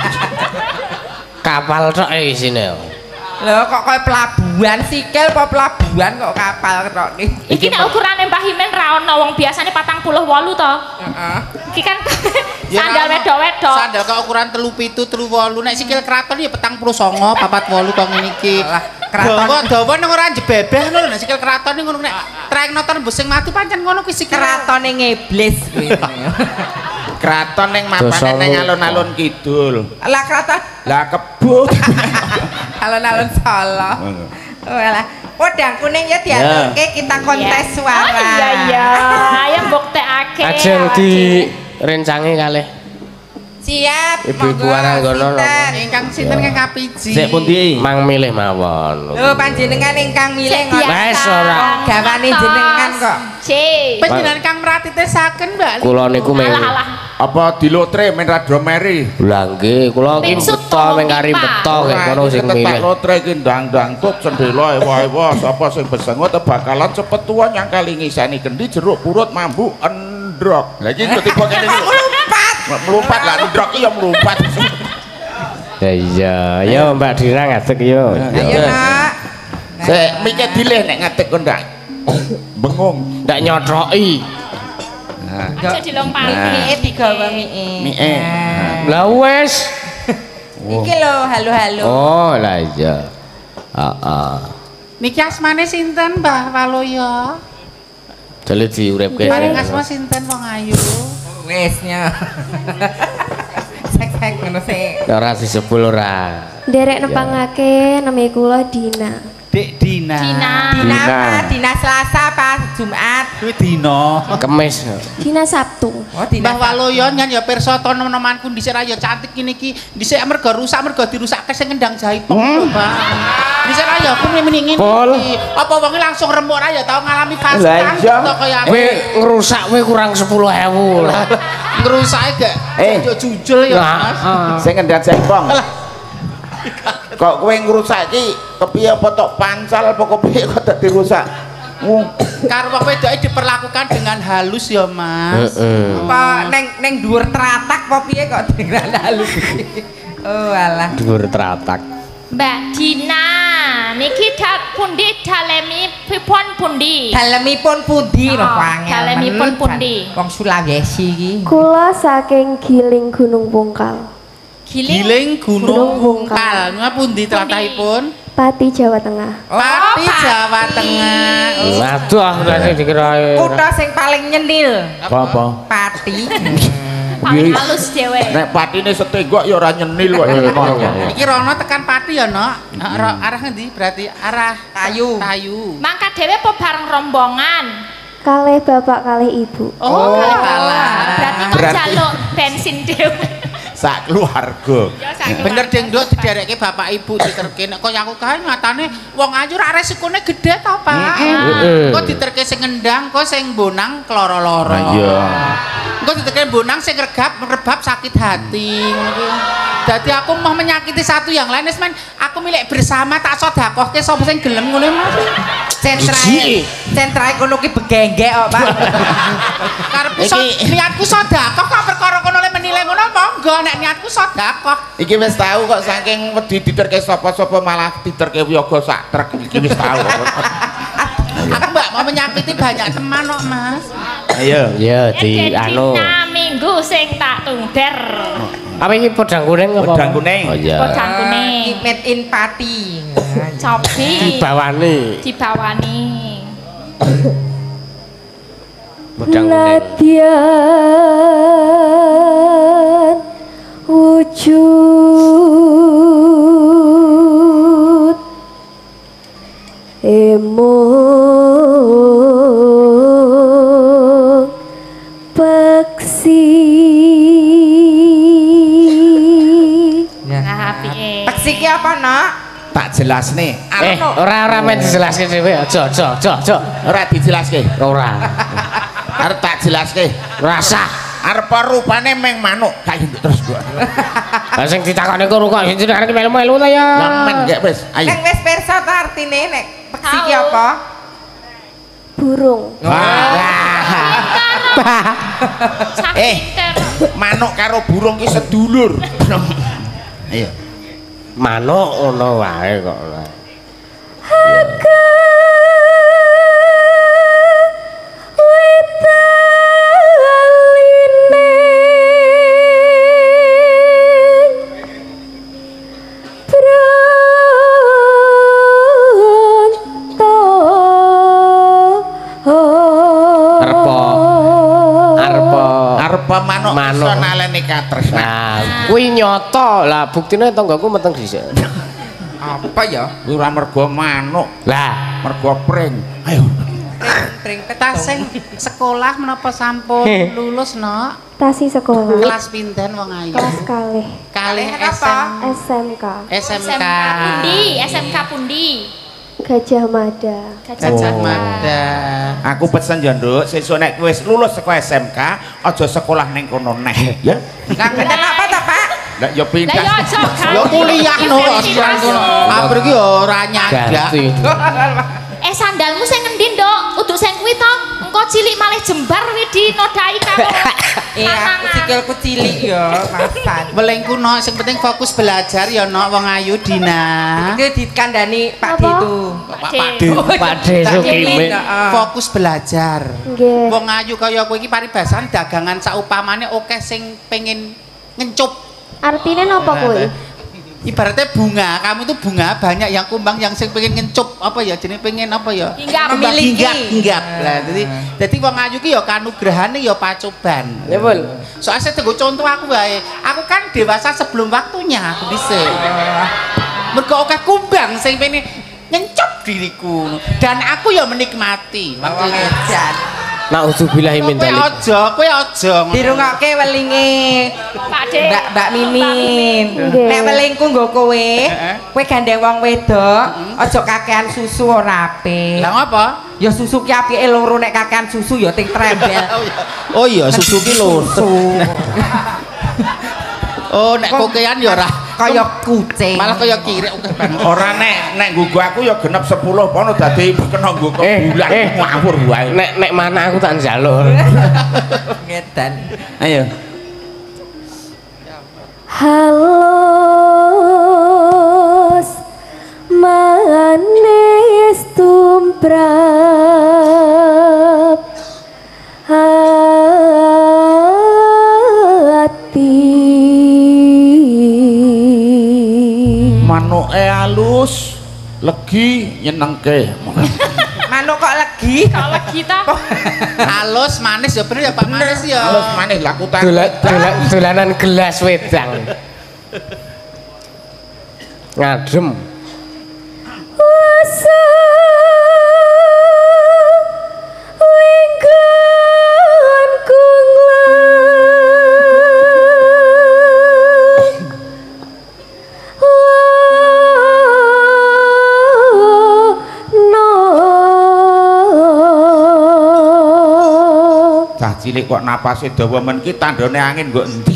Kapal tok isine. Lho kok koyo pelabuhan sikil apa pelabuhan kok kapal tok iki. Iki nek ukurane Mbah Himen ra ono wong biasane 48 to. Heeh. Iki kan sandal wedok-wedok. Sandal kok ukuran 37, 38. Nek sikil kraton ya 49, 48 kok ngene iki. Dawa nang ora jebebeh ngono lho nek sikil kraton ngono nek trek notor mbus sing mati pancen ngono kuwi sikil Kratone ngeblis kuwi. Kraton ning mapane ning alun-alun kidul. Lah kraton Lah kebut. alun-alun Solo. Oh alah, podang kuning ya diaturke kita kontes suara. Oh iya. Ayo mbuktekake. Ajeng di rencange kalih. Siap. Ibu-ibu Aranggono ingkang sinten kang kapiji. Sik pundi? Mang milih mawon. Lho panjenengan ingkang milih Wes ora. gawane jenengan kok. Panjenengan kang mratitesaken, Mbak. Kula niku meng Apa dilotre men rada meri? Lah nggih, kula iki beto mengkari beto kek kono sing milih. Lotre iki ndang-ndang tut sendela ewa-ewa sapa sing besengot bakalan cepet tuwa yang kali ngiseni kendi jeruk purut mambu endrok. Lah iki tiba kene melumpat lah endrok iki ya melumpat. Ya iya, ya Mbak Dira ngadeg yo. Ayo nak. Sik mikir dileh nek ngadeg kok ndak. Bengung, Ndak nyotroki. Aja dilompati. Mie digawa mie. Mie. Lah wes. Iki lho halo-halo. Oh, lah iya. Heeh. Niki asmane sinten, Mbah Waloyo? Dele diuripke. Paling asma sinten wong ayu? Wesnya. Sek ngono sik. Ora disebul ora. Derek nepangake nama kula Dina. Dek Dina. Dina Selasa apa Jumat? Kuwi dina. Kemis. Dina Sabtu. Oh, Dina. Mbah Waloyo nyan ya pirsa to nemen-nemanku dhisik ra ya cantik ngene iki. Dhisik mergo rusak mergo dirusakke sing ngendang jaipong lho, Bang. Dhisik ra ya aku mending ngene iki. Apa wong langsung remuk ra ya tau ngalami fase to kaya Kowe ngrusak kowe kurang 10.000 lah. ngrusake gak yo jujul ya, Mas. sing ngendang jaipong. Kok kowe ngrusak iki kepiye apa tok pancal apa kepiye kok dadi rusak? Karo wong wedoke diperlakukan dengan halus ya, Mas. Apa neng dhuwur teratak apa piye kok dengan halus. Oh alah. Dhuwur teratak. Mbak Dina, niki pundi dalemi pipun pundi? Dalemipun pundi lho angel. Dalemipun pundi? Wong Sulawesi iki. Kula saking Giling Gunung Pungkal. Giling Gunung Pungkal. Napa pundi tlatahipun? Pati Jawa Tengah. Pati Jawa Tengah. Waduh, nek dikira. Kutha sing paling nyenil. Apa? Pati. Paling halus dhewe. Nek patine setegok ya ora nyenil kok. Iki rono tekan Pati ya, Nok. Arah ngendi? Berarti arah Tayu. Mangkat dhewe apa bareng rombongan? Kalih bapak kalih ibu. Oh, kalah. Berarti kok jaluk bensin dhewe. Sak keluarga. Bener ding Nduk diderekke bapak ibu diterke nek kaya aku kae nyatane wong ayu ra resikone gedhe to, Pak. Kok diterke sing ngendang, kok sing bonang kloro-loro. Iya. Kok diterke bonang sing rebab sakit hati ngono kuwi. Dadi aku mau menyakiti satu yang lain wis men aku milik bersama tak sedekahke sapa sing gelem ngono Mas. Sentrae kono ki begenggek kok, Pak. Karepku niatku sedekah kok perkara kono le menilai ngono monggo nek niatku sedekah. Iki wis tahu kok saking wedi diterke sapa-sapa malah diterke wiyaga sak trek iki wis tahu. Aku mbak mau menyakiti banyak teman kok, Mas. Ayo. Ya di anu. Minggu sing tak tungder. Apa iki podang kuning apa? Podang kuning. Oh iya. Podang kuning. Made in Pati. Cobi. Dibawani. Dibawani. Podang kuning. Ladyan wujud peksi Nah, piye? Peksi ki apa, Nak? Tak jelasne. Ora men dijelaske dhewe. Aja. Ora dijelaske. Ora. Arep tak jelaske. Rasa. Arep rupane meng manuk. Kayak terus gua. Lah sing ditakoni kok kok jenenge melu-melu ta ya. Men gak wis. Ayo. Nek wis pirsa ta artine nek peksi ki apa? burung. Manuk karo burung ki sedulur. Ayo. Manuk ngono wae kok. Manuk iso naleni katresnan. Nah, kuwi nyata. Lah buktine tanggaku meteng dhisik. Apa ya? Kuwi ora mergo manuk. Lah, mergo pring. Ayo. Pring Tasing sekolah menapa sampun lulus, Nok? Tasi sekolah. Kelas pinten wong ayu? Kelas kalih. Kalih apa? SMK. SMK. Pundi? SMK pundi? Gajah Mada. Gajah Mada. Aku pesen ya, Nduk, sesuk nek wis lulus saka SMK, aja sekolah ning kono neh, ya. Lah pinten apa ta, Pak? Lah ya pindah. Lah ya aja Yo kuliah no aspran kono. Abr ki ora nyadak. Sandalmu sing ngendi, Nduk? Uduk sing kuwi to. Engko cilik malih jembar wi dinodai karo. Aku sikilku cilik ya, Masan. Welingku no, sing penting fokus belajar ya Nok wong ayu Dina. Iki dikandani Pak D itu. Pak D Sukime. Fokus belajar. Nggih. Wong ayu kaya kowe iki paribasan dagangan saupamane akeh sing pengen ngencup. Artine napa kuwi? Ibaratnya bunga, kamu tuh bunga banyak yang kumbang yang sing pengen ngencup apa ya, jenis pengen apa ya? Hinggap. Lah jadi wong ayu ki ya kanugrahane ya pacoban. Ya pun. Soalnya saya tunggu contoh aku wae. Aku kan dewasa sebelum waktunya aku dhisik. Mergo akeh kumbang sing pengen ngencup diriku dan aku ya menikmati. Makanya Nauzubillahi min dzalik. Kowe aja. Dirungokke welinge. Pak D. Mbak Mimin. Nek welingku nggo kowe gandeng wong wedok, aja kakean susu ora apik. Lah ngapa? Ya susu ki apike loro nek kakean susu ya ting trembel. Oh iya, susu ki loro. Oh, nek kokean ya ora kaya kucing. Malah kaya kirek akeh banget. Ora nek nggo aku ya genep 10 pono dadi kena nggo bulan ngawur wae. Nek mana aku tak njaluk. Ngedan. Ayo. Halos manis tumrap hati. Manuke alus, legi nyenengke. Manuk kok legi? Kok legi ta? Halus manis ya bener ya Pak Manis ya. Alus manis laku tak. Dolanan gelas wedang. Ngadem. Cilik kok napase dawa men ki tandane angin kok endi.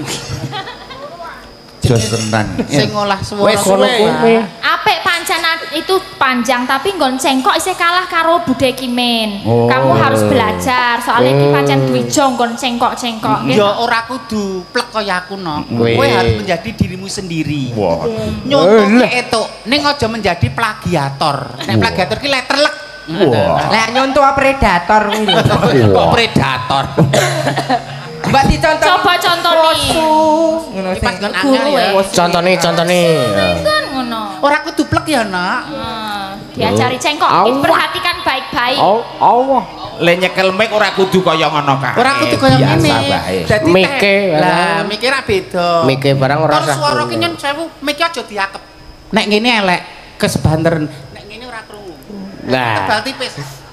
Jos tenan. Sing ngolah swara Wis suwe. Apik pancen itu panjang tapi nggon cengkok isih kalah karo Bude Kimin. Oh. Kamu harus belajar soalnya iki pancen dwijo nggon cengkok-cengkok. Ya ora kudu plek kaya aku no. Kowe harus menjadi dirimu sendiri. Wah. Nyontoh etuk ning aja menjadi plagiator. Nek plagiator ki letterlek. Wah. Lah nyontoh predator kuwi lho. Kok predator? Mbak dicontoh. Coba contoni. Ngono Iki pas sing kon angel ya. Contone. Kan ngono. Ora kudu plek ya, Nak. Diajari cengkok, perhatikan baik-baik. Allah. Le nyekel mic ora kudu kaya ngono kae. Ora kudu kaya ngene. Dadi Mike, lah, mikir ra beda. Mike barang ora Terus usah. swara ki nyen sewu, mike aja diakep. Nek ngene elek, kesbanderen. Nek ngene ora krungu. Nah. Tebal tipis.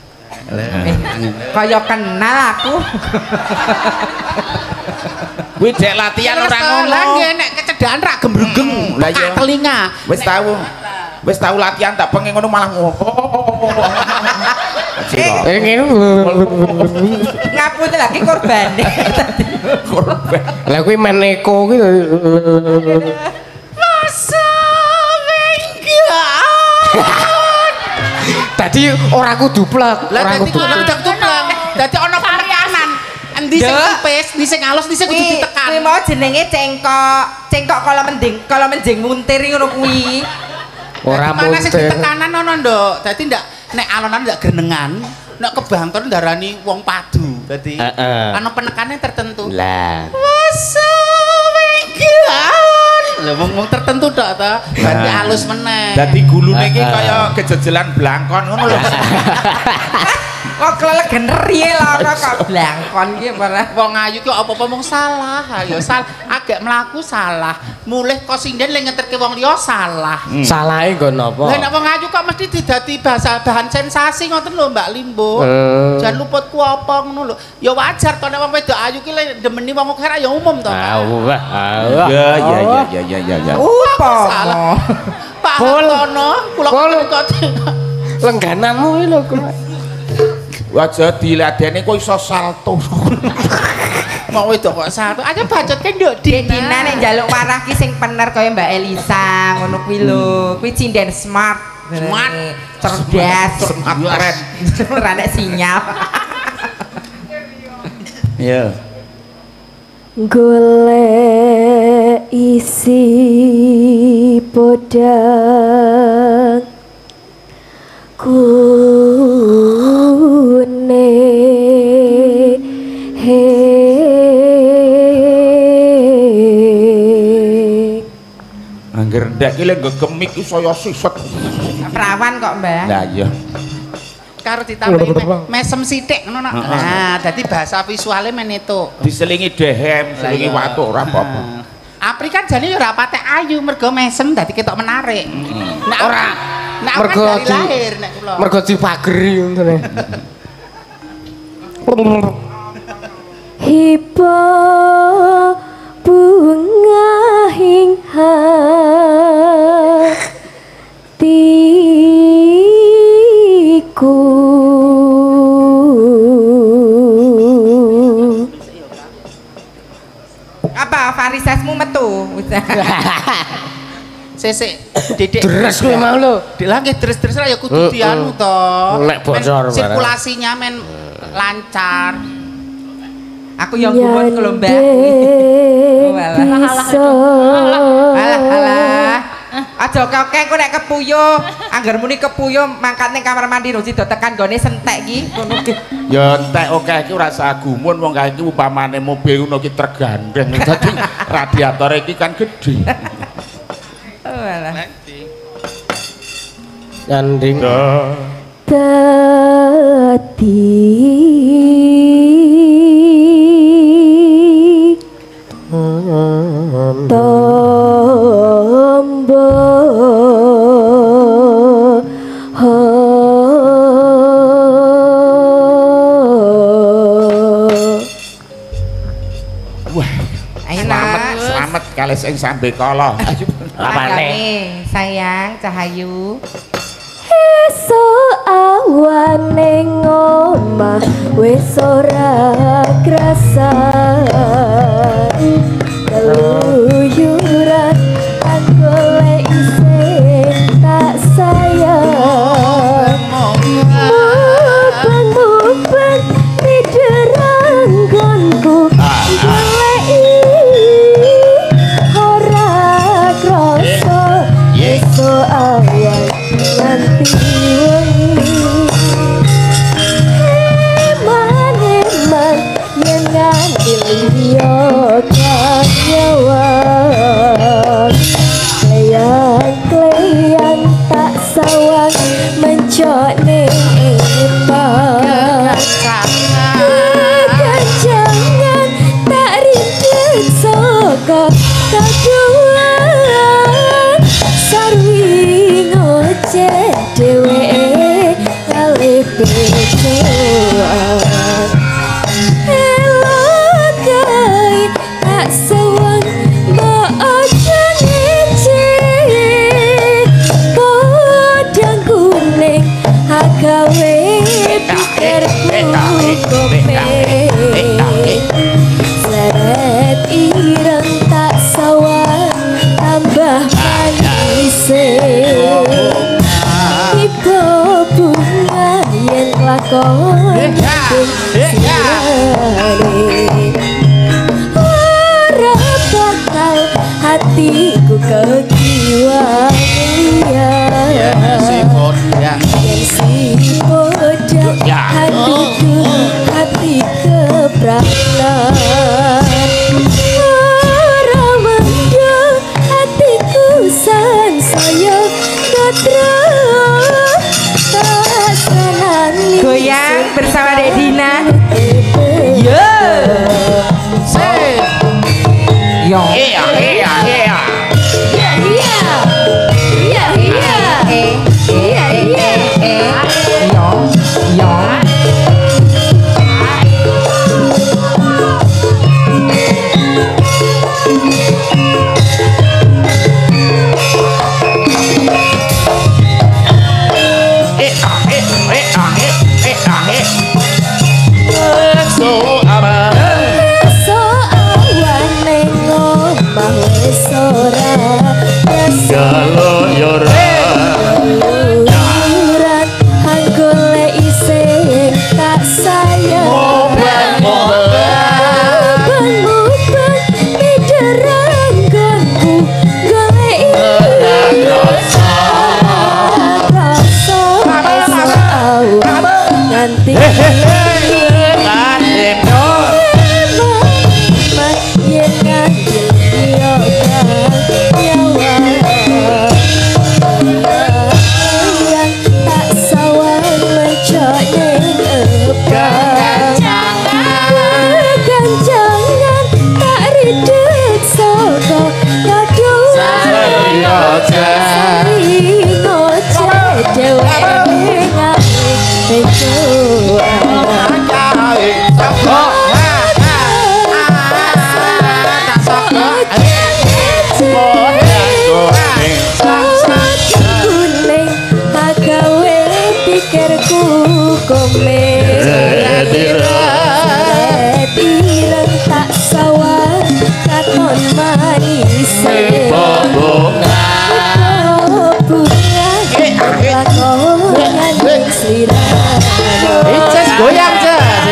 kaya kenal aku. Kuwi dek latihan ora ngono. Lah nggih nek kecedhakan ra gembrugeng. Lah iya. Telinga. Wis tahu latihan tak pengen ngono malah Ngene. Ngapun lagi korbane. Lah kuwi meneko ki. Masa Tadi ora kudu plek. Lah dadi kudu tuplek. Dadi ana penekanan. Endi sing tipis, endi sing halus, endi sing kudu ditekan. Kuwi mau jenenge cengkok. Cengkok kalau menjing muntir ngono kuwi. Ora Mana sing muntir. ditekanan ono, Nduk. Dadi ndak nek alonan ndak grenengan, nek kebangton darani wong padu. Dadi ana penekanan tertentu. Lah. Masa mingguan. Lah wong tertentu tok ta. Dadi halus meneh. Dadi gulune iki kaya kejejelan blangkon ngono lho. Kok kelegen riye lho kok blangkon ki ora. Wong ayu ki apa-apa mung salah. Ya salah. Agak mlaku salah. Mulih kok sinden le ngeterke wong liya salah. Salahe nggo napa? Lah nek wong ayu kok mesti didadi bahan sensasi ngoten lho Mbak Limbo. Jan luputku apa ngono lho. Ya wajar to nek wong wedok ayu ki le demeni wong kira ya umum to. Ya. Apa? Salah. Pak Hartono, kula kok Lenggananmu iki lho. Aja diladeni kok iso salto. mau wedok kok salto. Aja bacotke Nduk Dina nek njaluk warah ki sing pener kaya Mbak Elisa ngono kuwi lho. Kuwi cinden smart. Smart. Cerdas, Keren. ora nek sinyal. Ya. golek isi podang Angger ndak ki lek gemik ki saya siset. Perawan kok, Mbak. Lah iya. karo ditambahi mesem sithik ngono nak. Nah, dadi bahasa visuale men itu. Diselingi dehem, selingi watu ora apa-apa. Apri kan jane ya ora patek ayu mergo mesem dadi ketok menarik. Nek ora nek Mergo dari lahir nek kula. Mergo dipageri ngono. hipo bunga hing hatiku Apa varisesmu metu? Sesek Dedek. Deres kowe mau lho. Dik lah nggih deres-deres ya kudu dianu to. Nek bocor barang. Sirkulasinya men lancar. Aku yang gumun kalau Mbak. Alah. Aja kakek ku nek kepuyo, angger muni kepuyo mangkat ning kamar mandi Rosi do tekan gone sentek iki ngono ki. Ya entek oke iki ora usah gumun wong kae iki upamane mobil ngono ki tergandeng dadi radiator iki kan gedhe. Oh alah. Nyanding. Tombo Wah, Ayo selamat kali sing sambe kala. Apane? Sayang, Cahayu. esuk awan ning omah wis ora krasan keluyuran golek isih tak sayang mubeng di deranggonku golek ora krasa esuk awan nanti eman yen nganti liya tak sewang mbok aja ngece podang kuning agawe pikirku komeng seret ireng tak sawang tambah manise ibu bunga yang lakon ora bakal hatiku kekiwang liya si podang hatiku hati kebranan ora mendung hatiku san saya gatra goyang bersama Dek Dina. Yo. Yo. Iya. Goyang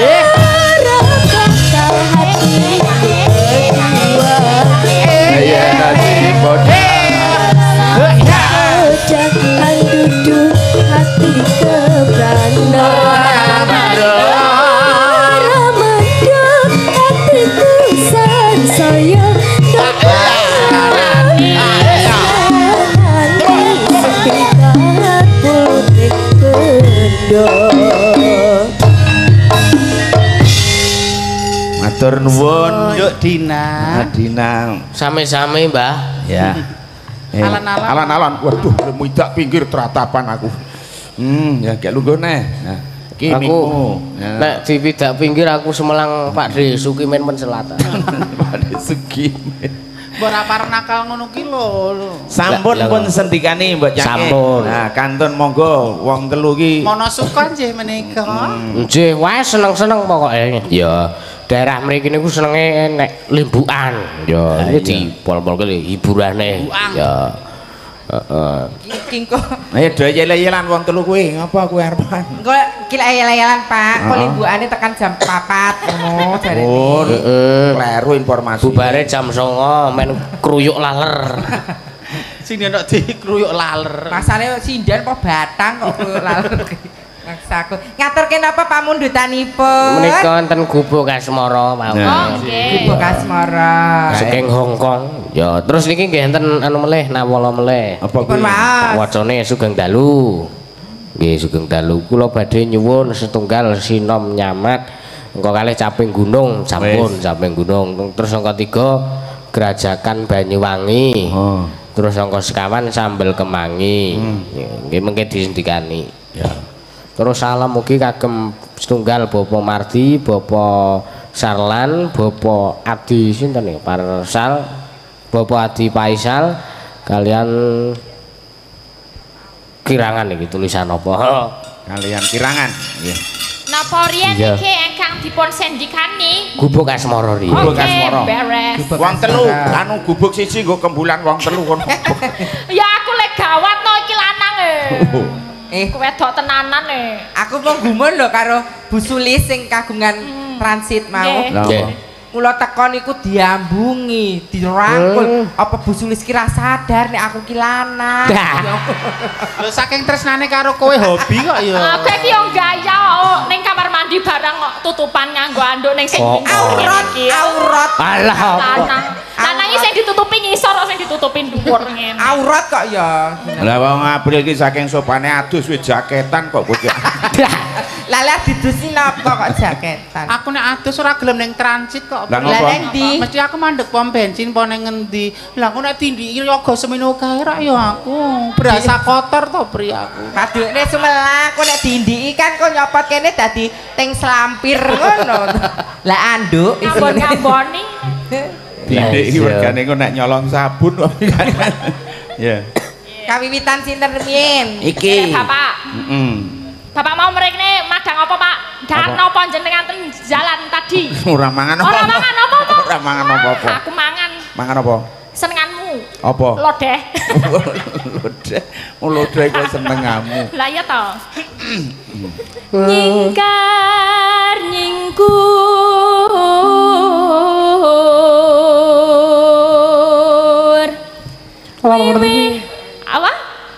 Matur nuwun Yuk Dina. Dina. Same-same, Mbah. Ya. Alon-alon. Alon-alon. Waduh, muidak pinggir teratapan aku. Ya gak lungguh neh. Nah, iki aku nek dipidak pinggir aku semelang Pak De Sukimen men selatan. Pak De Sukimen. Ora pareng nakal ngono ki lho. Sampun pun sendikane Mbak Cake. Sampun. Nah, kantun monggo wong telu ki. Mono suka nggih menika. Nggih, wae seneng-seneng pokoke. Ya, daerah mriki niku senenge nek limbukan. Ya, iki dipol-polke hiburane. Ya. Heeh. Kingko. Ayo do yel-yelan wong telu kuwi, ngapa kuwi arepan? Engko kila yel-yelan Pak, kok limbukane tekan jam 4 ngono jarene. Oh, kleru informasi. Bubare jam 09.00 men kruyuk laler. Sini nek dikruyuk laler. Masane sindan apa batang kok kruyuk laler. Maksaku. Ngaturke napa pamundutanipun? Menika wonten Gubuk Kasmara mawon. Nggih. Gubuk Kasmara. Saking Hong Kong. Ya, terus niki nggih enten anu melih nawala melih. Apa Dipun waos. Wacane Sugeng Dalu. Nggih, Sugeng Dalu. Kula badhe nyuwun setunggal sinom nyamat. Engko kalih caping gunung, sampun caping gunung. Terus angka 3 Gerajakan Banyuwangi. Oh. Terus angka sekawan sambel kemangi. Nggih mengke disendikani. Ya. Terus salam mugi kagem setunggal Bapak Mardi, Bapak Sarlan, Bapak Adi sinten niki Parsal, Bapak Adi Faisal kalian Kirangan iki tulisan apa? Kalian Kirangan. Nggih. Napa riyen Iya. iki ingkang dipun sendikani? Gubuk Asmara riyen. Gubuk Oke, Asmara. beres. Wong telu, anu gubuk siji nggo kembulan wong telu kon. Ya aku lek gawat no iki lanang Kowe wedok tenanan Aku mau gumun lho karo Bu Sulis sing kagungan transit mau. Nggih. Lah apa? Mula tekon iku diambungi, dirangkul. Apa Bu Sulis kira sadar nek aku ki lanang. Lho saking tresnane karo kowe hobi kok ya. Aku iki yo gaya ning kamar mandi barang kok tutupan nganggo anduk ning sing Aurat, aurat. Alah apa? lanang. Lanang iki sing ditutupi ngisor sing ditutupi dhuwur ngene. Aurat kok ya. Lah wong April iki saking sopane adus wis jaketan kok bocah. Lala didusi napa kok jaketan. Aku nek adus ora gelem ning transit kok. Lah Lah ngopo? neng ndi? Mesti aku mandek pom bensin po ning ngendi. Lah aku nek tindiki yoga semino kae ra ya aku. Berasa kotor to pri aku. Padukne sumelah kok nek diindiki kan kok nyopot kene dadi ting slampir ngono. Lah anduk Ngambon-ngamboni. Didik iki wergane kok nek nyolong sabun kok. Ya. Kawiwitan sinten riyen? Iki. Bapak. Heeh. Bapak mau mrene madang apa, Pak? Dan napa jenengan ten jalan tadi? Ora mangan apa? Ora mangan apa-apa. Ora mangan apa-apa. Aku mangan Mangan apa? senenganmu. Apa? Lodeh. Lodeh. Lodeh iku senengamu. Lah iya to. Nyingkar nyingkur Wiwi. Apa?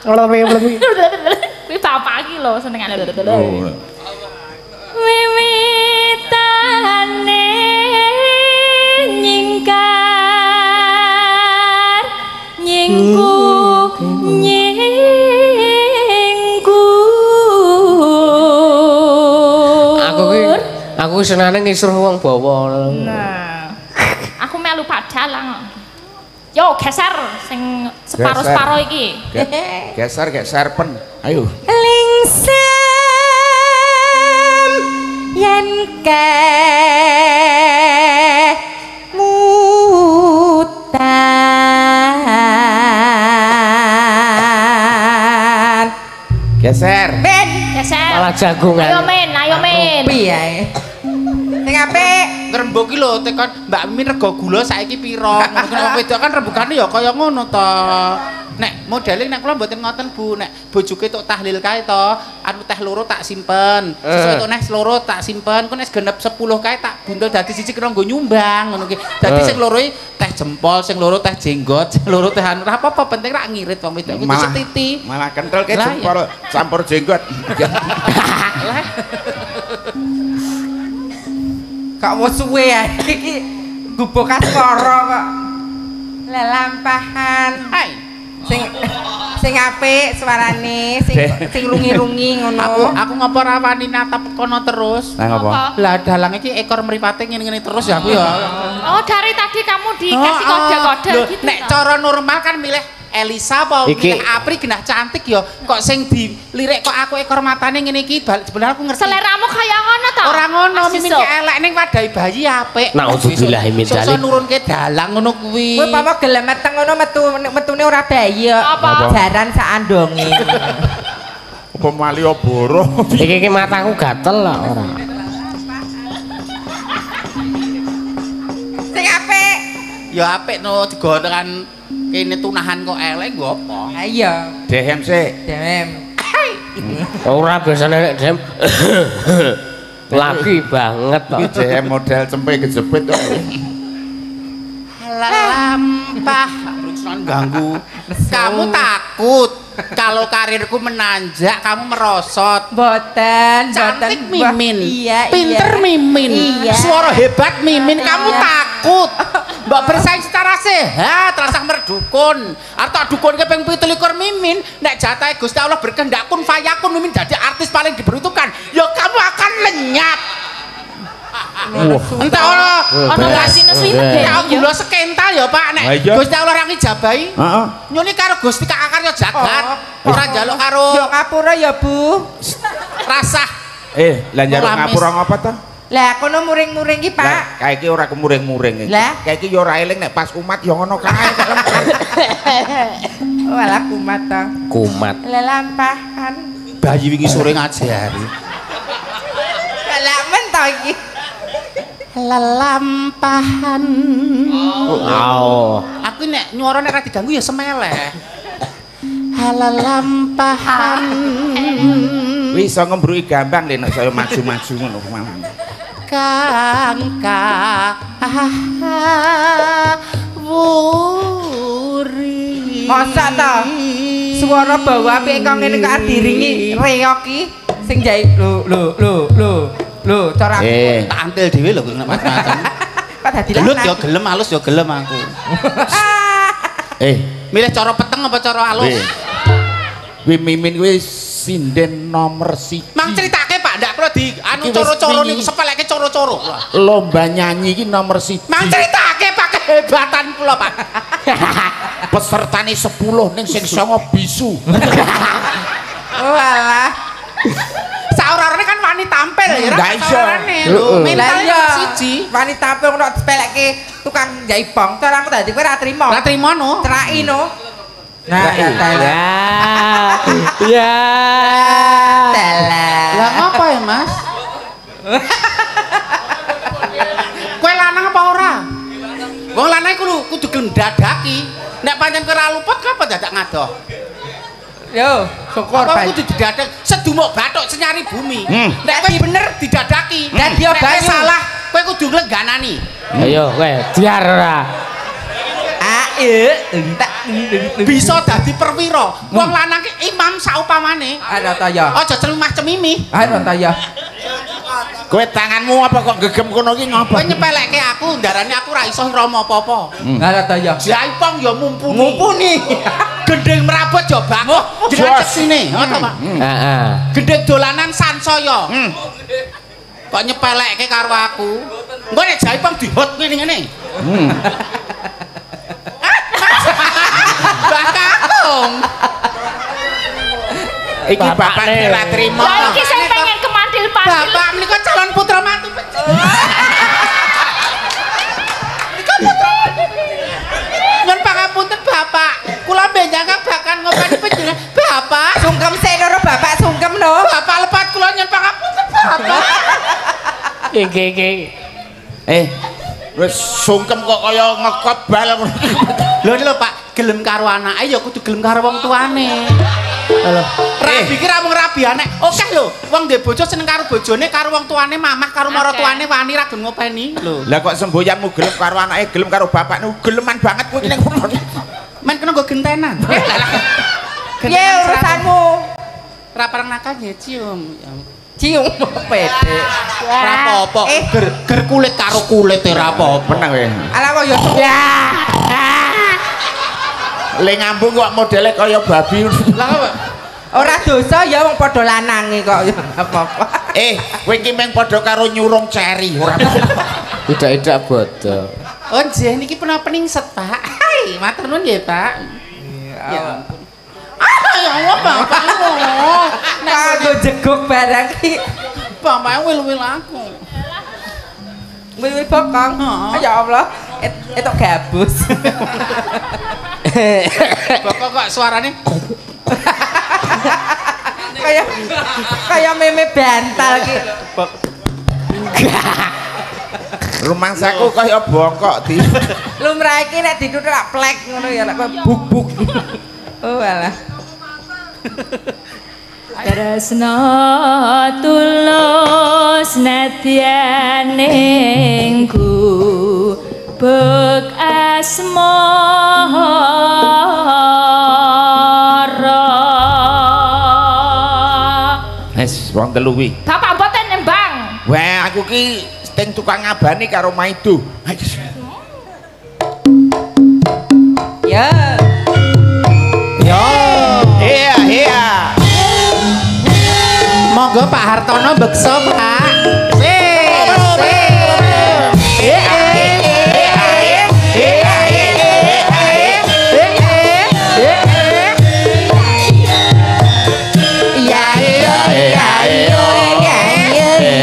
Kuwi bapak iki lho senengane. Oh. wiwitane nyingkar nyingkur Aku senane ngisruh wong bawa. Nah. Aku melu padalang. Yo geser sing separo-separo iki. Geser pen. Ayo. lingsem yen keh mutan Geser. Ben, Geser. Malah jagungan. Ayo men, ayo men. piye? Sing apik. Ngrembug ki lho tekan Mbak Mimin rego gula saiki pira? Ngono kan wong wedok kan rembugane ya kaya ngono to. Nek modele nek kula mboten ngoten Bu, nek bojoke tok tahlil kae to, anu teh loro tak simpen. Sesuk tok neh loro tak simpen, ku nek genep 10 kae tak buntul dadi siji kena nggo nyumbang ngono ki. Dadi sing loro teh jempol, sing loro teh jenggot, sing loro teh anu ora apa-apa penting rak ngirit wong wedok iki setiti. Malah kental ke Lah, jempol campur jenggot. Kok wis suwe ya iki gubuk Asmara kok. Lelampahan. Hai. Sing apik suarane, sing rungi-rungi ngono. Aku ngopo ra wani natap kono terus. Lah ngopo? Lah dalang iki ekor mripate ngene-ngene terus ya aku ya. Oh, dari tadi kamu dikasih kode-kode Loh, gitu. nek cara normal kan milih Elisa apa Iki- milih Apri genah cantik ya. Kok sing dilirik kok aku ekor matane ngene iki sebenarnya aku ngerti. Seleramu kaya ngono to? Ora ngono, Mas mimin Yusuf. ki elek ning wadahi bayi apik. Naudzubillah min Sok dzalik. nurunke dalang ngono kuwi. Kowe pama gelem meteng ngono metune ora bayi kok. Apa? Jaran sak andonge. Apa Malioboro? Iki mataku gatel lah ora. Sing apik. Ya apik no digondengan kene tunahan kok elek nggo apa? Ha iya, DMC. Dem. Ora biasane nek dem. Lagi banget Iki kok. DM model cempe kejepit kok. Lampah Rusuhan ganggu. Kamu takut kalau karirku menanjak, kamu merosot. Boten, Cantik boten. Mimin, Iya, pinter iya. Mimin, Iya. suara hebat Mimin, kamu Iya. takut mbak bersaing secara sehat, rasa merdukun atau dukun ke peng 17 Mimin, nek jatah Gusti Allah berkehendak kun fayakun Mimin jadi artis paling diberuntukkan, ya kamu akan lenyap. Entah ono Ono kasine suwine ya gula sekental ya Pak, nek Lah iya. Gusti Allah ra ngijabahi. Heeh. Nyuni karo Gusti Kak Karya Jagat, ora njaluk karo Yo ngapura ya, Bu. rasah. Lah njaluk ngapura ngapa to? Lah kono muring-muring ki, Pak. Kae iki ora kemuring-muring iki. Lah? Kae iki yo ora eling nek pas kumat yo ngono kae. Walah kumat to. Kumat. Lelampahan. Bayi wingi sore ngajari. Lah men to iki. Lelampahan. Oh. Aku nek nyuara nek ra diganggu ya semeleh. Lelampahan. Wis iso ngembruki gampang lho nek saya maju-maju ngono kuwi. Kangka wuri. Masa to? Suara bawa apike kok ngene kok diringi reok ki sing jai lho cara aku Tak antil dhewe lho kok macam-macam. kok dadi Gelut lanang. ya gelem halus ya gelem aku. Milih cara peteng apa cara halus? Kuwi mimin kuwi sinden nomor 1. Mang critake Pak, ndak kula di anu coro-coro niku sepeleke coro-coro. Lomba nyanyi iki nomor 1. Mang critake Pak kehebatan kula Pak. Pesertane 10 ning sing 9 bisu. Walah. Saurane kan wani tampil ya. Nggak iso. Mental Lah iya, siji. wani tampil ngono dipelekke tukang jaibong. Cara aku dadi kowe ra trimo. Ra trimo no. Cerai no. Nah, Ya. Ya. Lah ngapa ya, Mas? Kowe lanang apa ora? Wong lanang kudu gelem dadaki. Nek pancen kowe ra luput kenapa dadak ngadoh? Yo, syukur Apa bae. kudu didadak sedumuk bathuk senyari bumi. Nek kowe bener didadaki. Dan dia Nek kowe banyu. salah, kowe kudu nglenganani. Ayo kowe biar ora. Entak. Bisa dadi perwira. Wong lanang ki imam saupamane. Ana ta ya. Aja cemimah cemimi. Ana ta ya. Kowe tanganmu apa kok gegem kono ki ngopo? Kowe nyepelekke aku, ndarane aku ra iso ngrama apa-apa. Ana ta ya. Jaipong ya mumpuni. Mumpuni. Gendeng merabot ya bangok. Jeneng sini, ngono Pak. Heeh. Gendeng dolanan sansaya. Kok nyepelekke karo aku. Engko nek jaipong dihot ngene-ngene. Mbak Kakung. Iki bapak ora trimo. Lah iki sing pengen kemantil-pantil. Bapak menika calon putra mantu. Menika putra mantu. Nyun pangapunten Bapak. Kula benjang bakal ngopeni panjenengan. Bapak, Sungkem sik loro bapak sungkem no. Bapak lepat kula nyun pangapunten Bapak. Iki. Wis sungkem kok kaya ngekop bal ngono. Lho Pak, gelem karo anake ya kudu gelem karo wong tuane. Lho, rabi ki ra mung rabi anek. Oke lho, wong ndek bojo seneng karo bojone, karo wong tuane mamah, karo maratuane wani ra gelem ngopeni. Lho. Lah kok semboyanmu gelem karo anake, gelem karo bapakmu, geleman banget kowe ning kono. Men kena nggo gentenan. Piye urusanmu? Ra pareng nakal ya cium. Cium pede. Ra apa-apa. Ger kulit karo kulit ra apa-apa. Menang kowe. Ala kok ya. Le ngambung kok modele kaya babi. Lah apa? Ora dosa ya wong padha lanange kok ya apa-apa. Kowe iki meng padha karo nyurung ceri ora. Tidak bodoh. Oh, nggih niki pernah peningset, Pak. Hai, matur nuwun nggih, Pak. Ya ampun. Ya Allah, Bapak. Kanggo jeguk barang ki. Bapak wil-wil aku. Wil bokong. Ya Allah, etok gabus. Bapak kok suarane kayak meme bantal ki. Rumangsaku kaya bongkok di. Lumrah iki nek dituthuk lak plek ngono ya lak buk-buk. Oh alah. Tresno tulus nadyaningku bek asmara. Wes wong telu kuwi. Bapak mboten nembang. Wah, aku ki ting tukang ngabani karo Maido. Ya. Yo. Iya. monggo Pak Hartono bekso, Pak. Ayo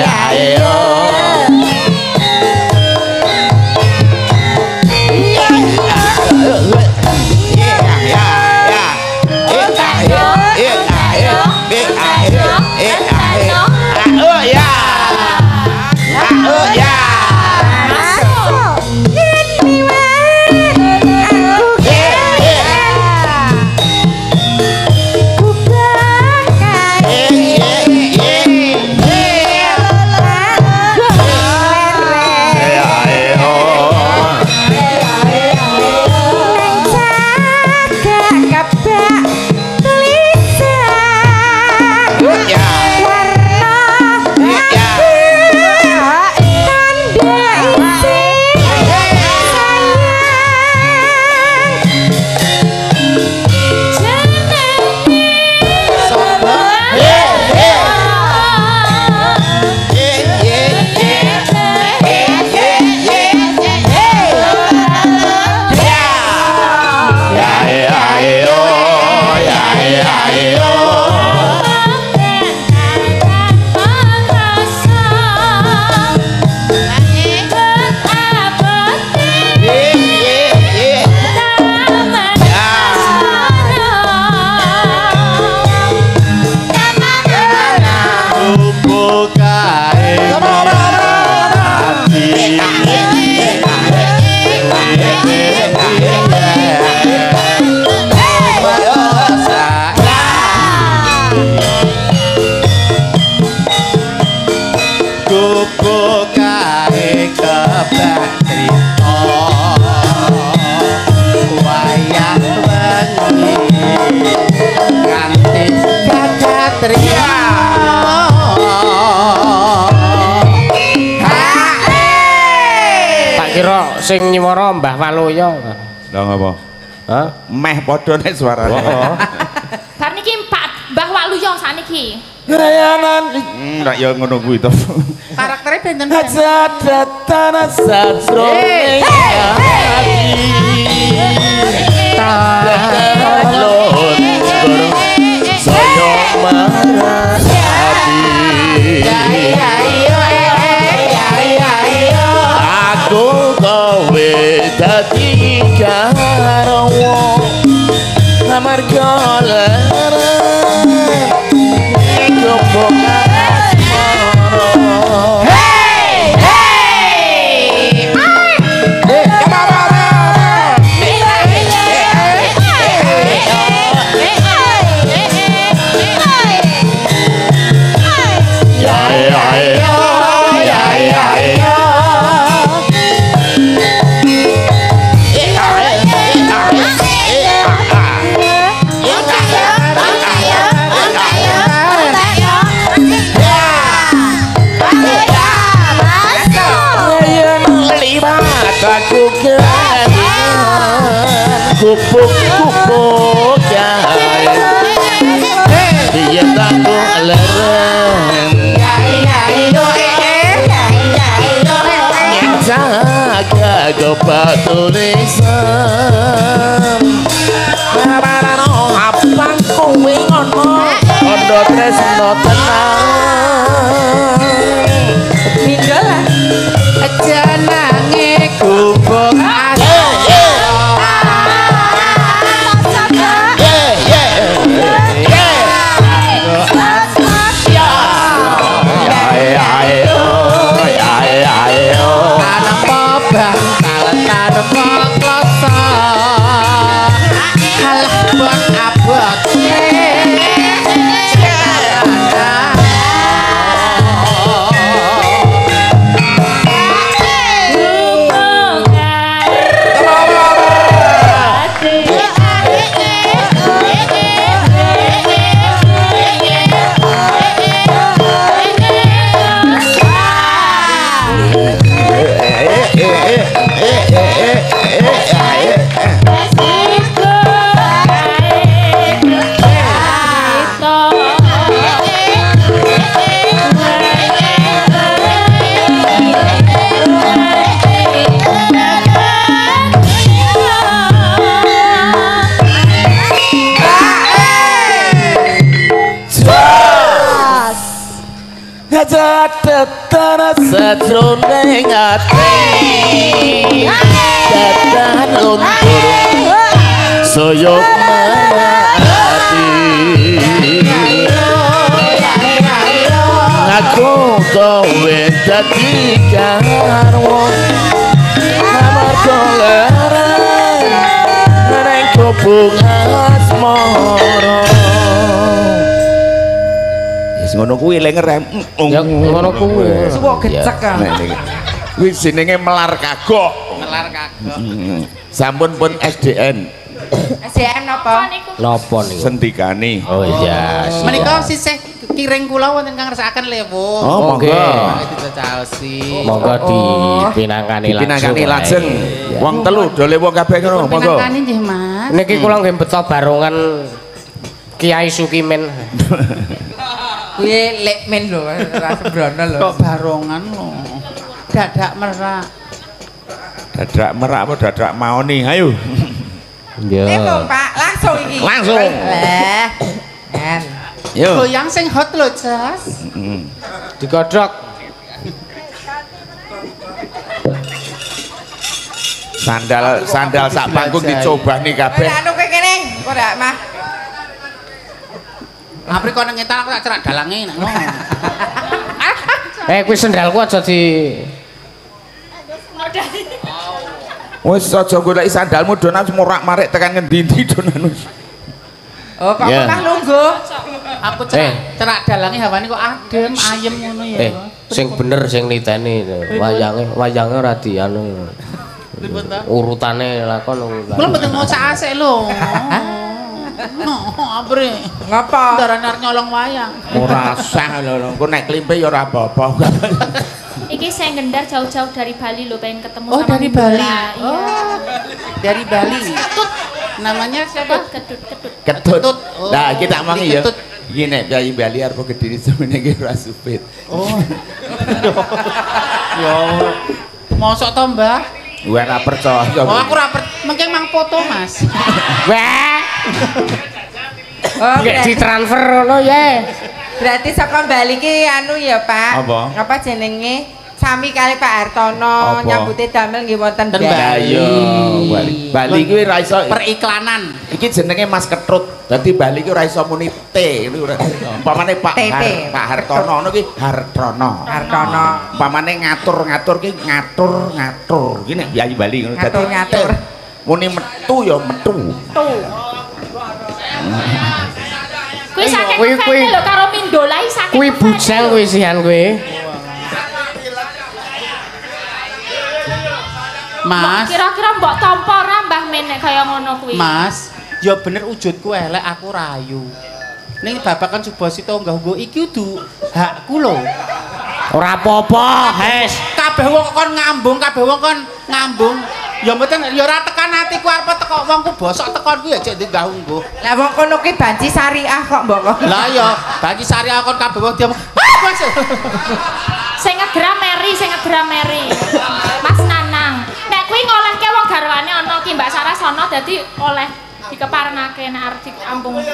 Sing nyuwara Mbah Waluya. Lha ngapa? Hah? Meh padha nek suarane. Bar niki Mbah Waluya saniki. Grayanan Nek ya ngono kuwi to. Karaktere benten. Hajatan sastro. Saya marah aku kowe dadi karo amarga lara jopo hey hey aku kupuk-kupuk ya dia tahu leren jaga gopa tulisan marano apa kowe ngono ondo tresno tenang Ninggalan aja nange kupuk datar sajroning ati dadan luntur soyok ati aku kowe dadi garwa amarga larang ning kubung asmara wis ngono kuwi le ngerem ya ngono kuwi suwuk gecek kan kuwi jenenge melar kagok sampun pun SDN SDN apa? napa niku sendikane oh iya menika sisih kiring kula wonten kang ngersakaken lewo oh monggo dicaosi monggo dipinangkani lajeng wong telu do lewo kabeh ngono monggo pinangkani nggih Mas niki kula nggih beto barongan Kiai Sukimen kuwi lekmen lho ora sembrono lho kok barongan lho dadak merak apa dadak maoni ayo ya Pak langsung iki langsung kan yo goyang sing hot lho Jas digodhog sandal sak panggung dicoba nih kabeh anu kowe kene kok ndak mah apri kono ngetan aku tak cerak dalange ngono kuwi sendalku aja di wis aja goleki sandalmu donan morak-marik tekan ngendi-endi donan oh kok pernah nunggu aku cerak dalange hawane kok adem ayem ngono ya sing bener sing niteni wayange ora di anu urutane lakon kula mboten ngocak asik lho apri ngapa darane arep nyolong wayang ora sah lho engko nek klimpe ya ora apa-apa Iki saya gendar jauh-jauh dari Bali loh, pengen ketemu oh, sama dari Bola. Bali. Iya. Oh, dari Bali. Ketut. Namanya siapa? Ketut. Oh, Nah, kita mangi ya. Ketut. Iki nek bayi Bali arep gedhe semene iki ora supit. Oh. Yo. Mosok to, Mbah? Gua ora percaya. Oh, aku ora mengke mang foto, Mas. Wah. Oh, Nggak ditransfer ngono ya. Berarti saka Bali ki anu ya, Pak. Apa? Apa jenenge? Sami kali Pak Hartono Apa? nyambute damel nggih wonten Ten Bali. Bali. Bali kuwi ora iso Periklanan. iki jenenge Mas Ketut. Dadi Bali ki ora iso muni T, umpamane Pak Pak Hartono ngono ki Hartono. Hartono. Umpamane ngatur-ngatur ki ngatur-ngatur. Ki nek Yayi Bali ngono. Dadi Ngatur-ngatur. muni metu ya metu. Kuwi saking Kuwi- ngefans lho karo Mindolai saking. Kuwi ngefans. bujang kuwi sihan kuwi. Mas. Kira-kira mbok tampa ora Mbah Menek kaya ngono kuwi. Mas, ya bener wujudku elek aku rayu. Ning babakan Subasita unggah-ungguh iki kudu hakku lho. Ora apa-apa, Hes. Kabeh wong kon ngambung, kabeh wong kon ngambung. Ya mboten ya ora tekan atiku arep teko wongku bosok tekonku ya cek unggah-ungguh. Lah wong kono ki banci syariah kok mbok kok. Lah ya, bagi syariah kon kabeh wong diomong. Mas. Sing ngegram Mary. Mas Nanang. Nek kuwi ngolehke wong garwane ana ki Mbak Sarasana dadi oleh dikeparenake nek arep diampung nek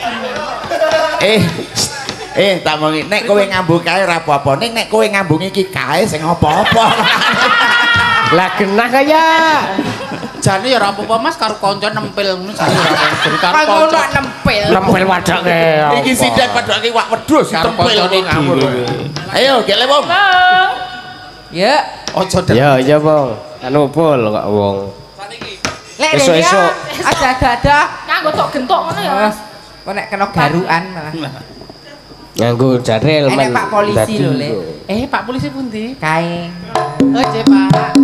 gini. Tak mongi nek kowe ngambung kae ora apa-apa. Nek kowe ngambung iki kae sing apa-apa. Lah genah kaya. Jane ya ora apa-apa Mas karo kanca nempel ngono jane ora apa-apa. Karo Kok ngono kanca nempel. Nempel wadoke. Iki sidak padake wak wedhus Karo tempel kancane ngambung. dhewe. Ayo gele wong. Bang. Ya. Aja Ya, iya, Bang. Anu pul kok wong. Lek Esuk-esuk. ada Kanggo tok gentuk ngono ya. Mas. kok nek kena garukan malah. Nganggo jarel Enek Pak polisi lho, Le. Pak polisi pundi? Kae. Oke, Pak.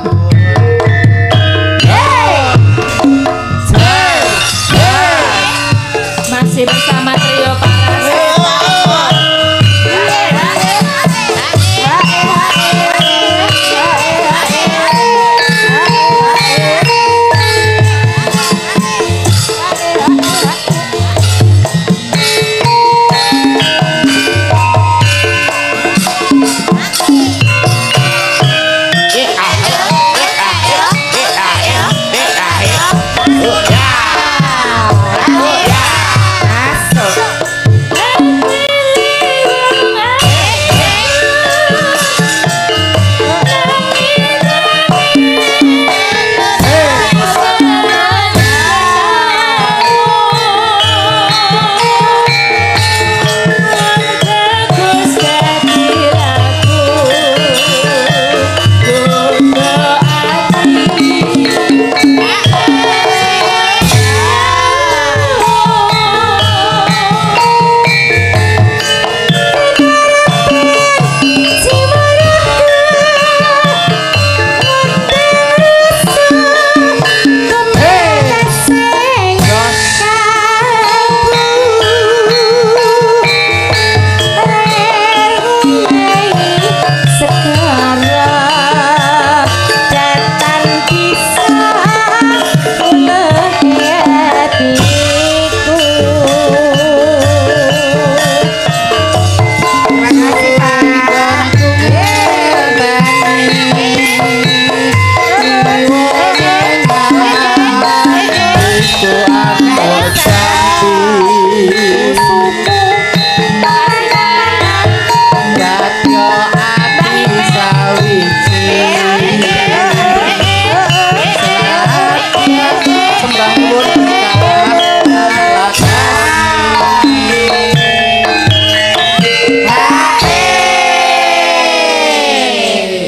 Masih bersama trio Paras. Masuk.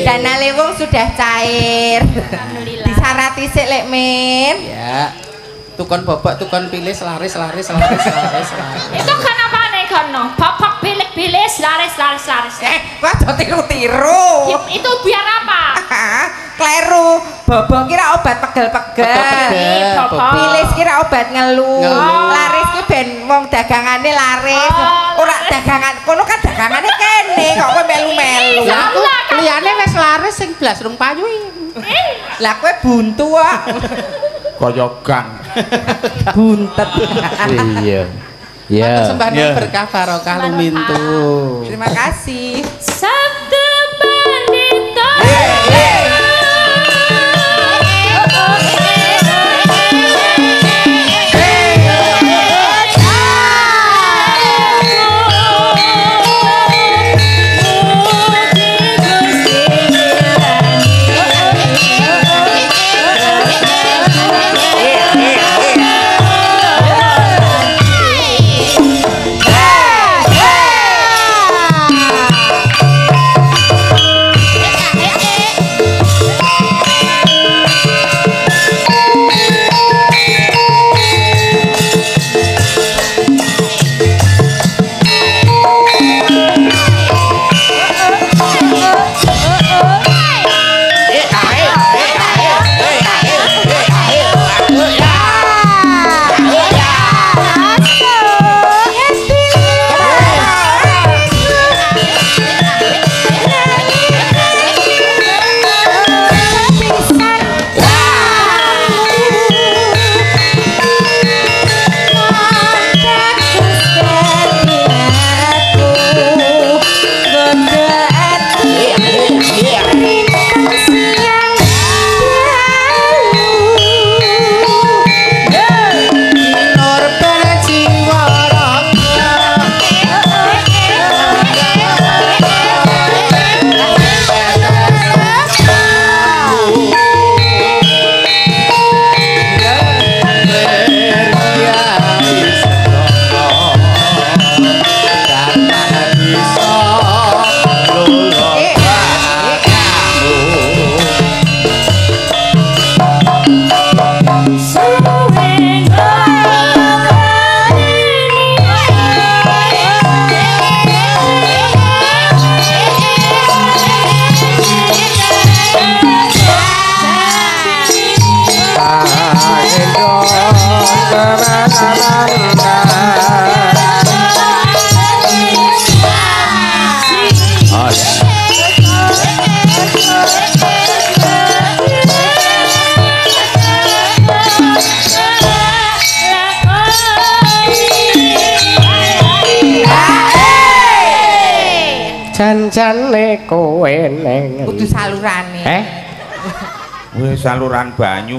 Dana lewung sudah cair. Alhamdulillah. Disarati sik lek Min. Ya. Tukon bobok, tukon pilih selaris. Itu kan apa nih kono? Bobok pilih selaris. Kok aja tiru-tiru. Itu biar apa? Kleru. Bobok kira obat pegel-pegel. Pilih kira obat ngelu. Laris ki ben wong dagangane laris. Ora dagangan, kono kan dagangane kene kok kowe melu-melu. Lah aku liyane wis laris sing blas rung payu. Lah kowe buntu kok. Kaya gang. Buntet. Iya. Ya. Sembahnya berkah barokah lumintu. Terima kasih. Sabtu Pandito. Jan-jane kowe neng. Kudu salurane. Wis saluran banyu.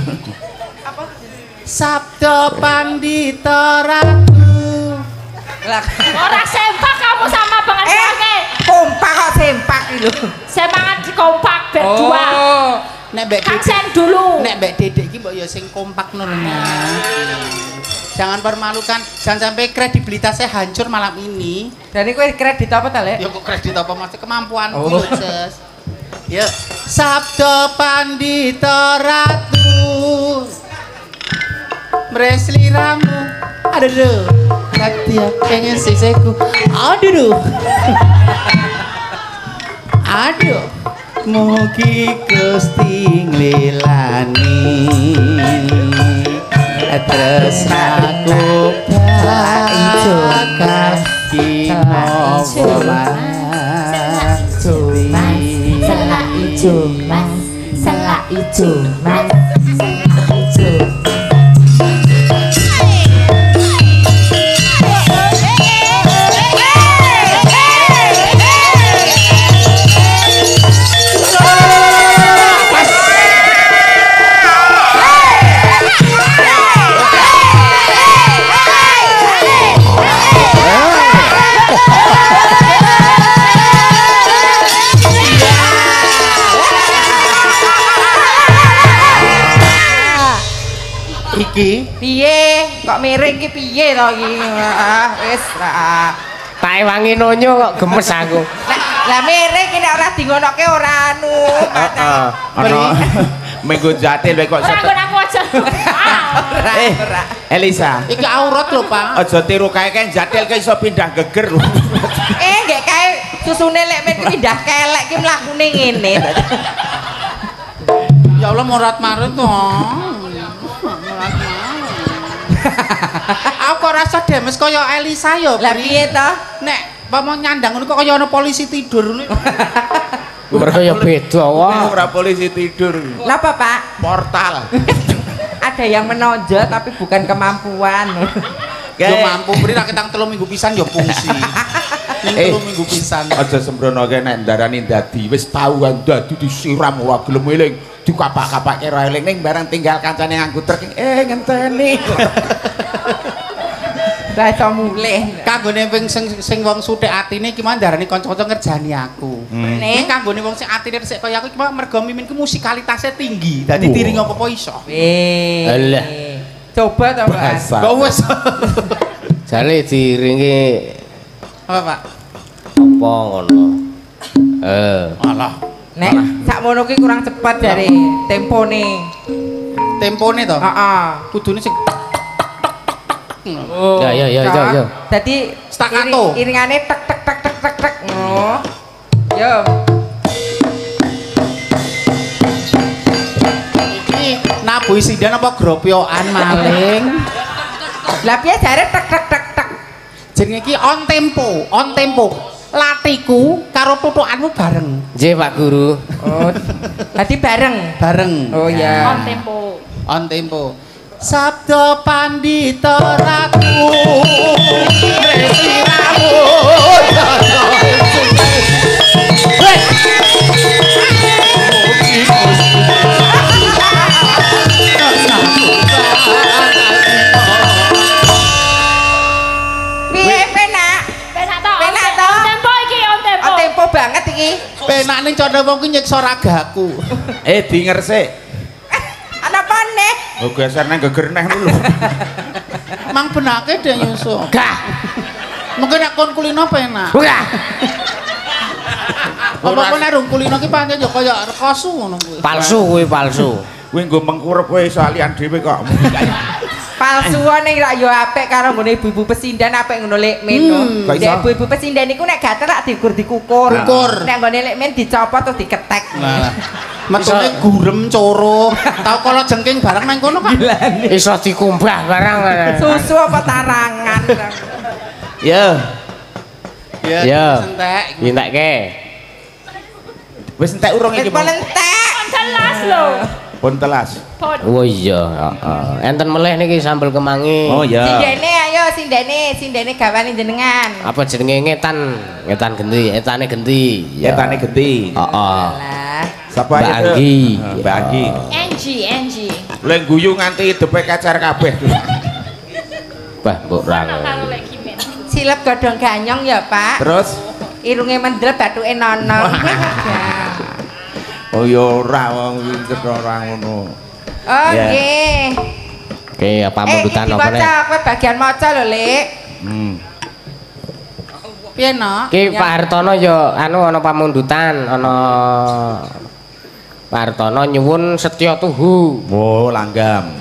Sabda Pandita Ratu. Ora sempak kamu sama Bang Anjane. Kompak kok sempak iki lho. Semangat dikompak berdua. Nek mbek Kansen dulu. Nek mbek Dedek iki mbok ya sing kompak nurnya. Jangan permalukan, jangan sampai kredibilitasnya hancur malam ini. Dan ini kredit apa ta, Lek? Ya kok kredit apa maksudnya kemampuanku lho, Ces. Ya, Sabda Pandita Ratu. Mresliramu. Aduh. Katya pengen siseku. Aduh. Aduh. Mugi Gusti nglilani. Tresnaku selak ijo kaki Selak ijo mas, selak ijo mas. Iki Piye? Kok miring ki piye to iki? Wis Tak ewangi nonyo kok gemes aku. Lah miring ki nek ora dingonoke ora anu. Ana minggu jatil kok Ora nggon aku aja. Elisa. Iki aurat lho, Pak. Aja tiru kae jatil ke iso pindah geger. Nggih kae susune lek men pindah kelek ki mlakune ngene. Ya Allah morat marit to. Aku rasa demes kaya Elisa ya. Lah piye to? Nek pamong nyandang ngono kok kaya ana polisi tidur ngono. Mereka ya beda wae. Ora polisi tidur. Napa, Pak? Portal. Ada yang menonjol tapi bukan kemampuan. Yo mampu beri ra ketang 3 minggu pisan ya fungsi. Ning 3 minggu pisan. Aja sembrono ke nek ndarani dadi wis tau kan dadi disiram ora gelem eling, dikapak-kapake ra eling ning barang tinggal kancane nganggo truk ngenteni. Lah iso mulih. Kanggone sing wong suthik atine iki mah ndarani kanca-kanca ngerjani aku. Nek kanggone wong sing atine resik kaya aku iki mah mergo miminku musikalitasnya tinggi. Dadi tiring apa iso. Alah. Coba to, Pak. Kok wis. Jale diringi Apa, Pak? apa ngono. Alah, Nek sakmono ki kurang cepat jare tempone. tempone to. Heeh. Kudune sing Oh. Ya. Dadi Staccato. Iringane tek tek tek tek tek tek. Oh. Yo. iki nabuhi sindan apa gropyokan maling. Lah piye jare tek tek tek tek. Jenenge iki on tempo. Latiku karo tutukanmu bareng. Nggih Pak Guru. Oh. Dadi bareng. Oh ya. On tempo. On tempo. Sabda pandita ratu resiramu. Piye penak? Penak to. Penak to? On tempo iki, on tempo. Oh tempo banget iki. Penak ning cara wong ki nyiksa ragaku. Di ngersik. Ana apa nih? Oh geser nang geger neh lho. Mang benake dhe nyusu. Gah. Mungkin nek kon kulino penak. Gah. Apa kon nek rung kulino ki pancen ya kaya rekosu ngono kuwi. Palsu kuwi palsu. Kuwi nggo mengkurep kowe iso alian dhewe kok. Palsuane ra yo apik karo nggone ibu-ibu pesindan apik ngono lek men. Kok iso? Nek ibu-ibu pesindan iku nek gatel rak dikukur. Kukur. Nek nggone lek men dicopot terus diketek. Nah, metune gurem coro. Tau kala jengking bareng nang kono kok. Iso dikumbah barang. Susu apa tarangan. Ya. Ya. Entek. Dintekke. Wis entek urung iki. Wis penentek. On telas lho. Pun telas. Pon. Oh iya, heeh. Enten meleh niki sambel kemangi. Oh ya. Sindene ayo sindene gawane jenengan. Apa jenenge ngetan genti, etane genti. Etane genti. Heeh. Lah. Sapa Mbak aja? Anggi. Mbak Anggi. Angie. Lek guyu nganti depe kacar kabeh. Bah, mbok rang. Karo lek kimen. Silep godhong ganyong ya, Pak. Terus Irunge mendel bathuke nono. oh ya ora wong iki ora ngono. Oh nggih. Oke, apa mundutan apa nek? Kowe bagian maca lho, Lek. Piye no? Ki Pak Hartono ya anu ana pamundutan, ana Pak Hartono nyuwun setya tuhu. Oh, langgam.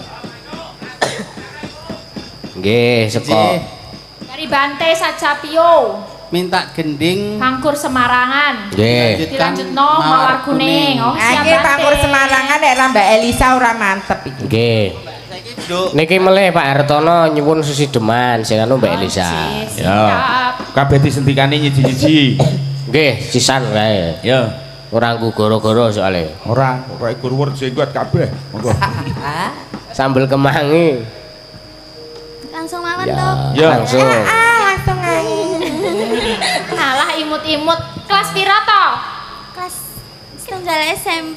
Nggih, seko. Dari Bante Sajapio. Minta gending. Pangkur Semarangan. Nggih. Dilanjutno Mawar Kuning. Oh, siap Nggih, Bante. Pangkur Semarangan nek ra Mbak Elisa ora mantep iki. Nggih. Niki meleh Pak Hartono nyuwun sesideman sing anu Mbak Elisa. Siap. Kabeh disendikane nyiji-nyiji. Nggih, sisan wae. Ya. Ora nggo goro-goro soalé. Ora, pokoke gurwur jenggot kabeh. Monggo. Sambel kemangi. Langsung mawon Ya, to. Ya. langsung. Langsung ae. Alah imut-imut. Kelas pira to? Kelas setunggal SMP.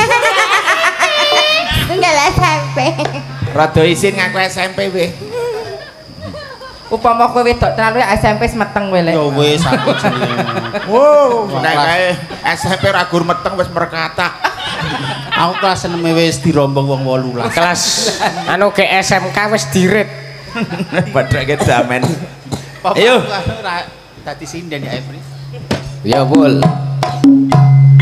Tunggal SMP. Rada isin ngaku SMP we. Upama kowe wedok terlalu SMP semeteng kowe Lek. Ya wis aku jenenge. Wow, nek kae SMP ra gur meteng wis merkata. Aku kelas 6 wis dirombong wong 18. Kelas anu ke SMK wis dirit. Padahal damen. Ayo. Dadi sinden ya Every. Ya, Bul.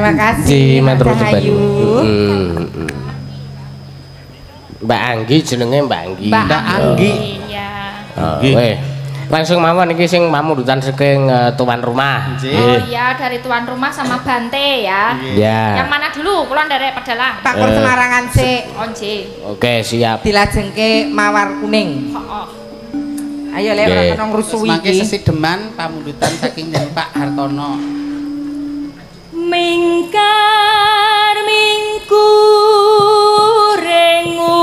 Terima kasih. matur Mbak Cahayu. Mbak Anggi jenenge Mbak Anggi. Mbak Anggi. Iya. Langsung mawon iki sing pamundutan saking tuan rumah. Oh iya, dari tuan rumah sama Bante ya. Ya. Yang mana dulu? Kulon derek pedalang. Tak kur Semarangan sik. Onje. Oke, siap. Dilajengke mawar kuning. Heeh. Ayo lek ora kena ngrusuhi Semangke iki. sesideman pamundutan saking Den Pak Hartono. Mingkar mingku rengu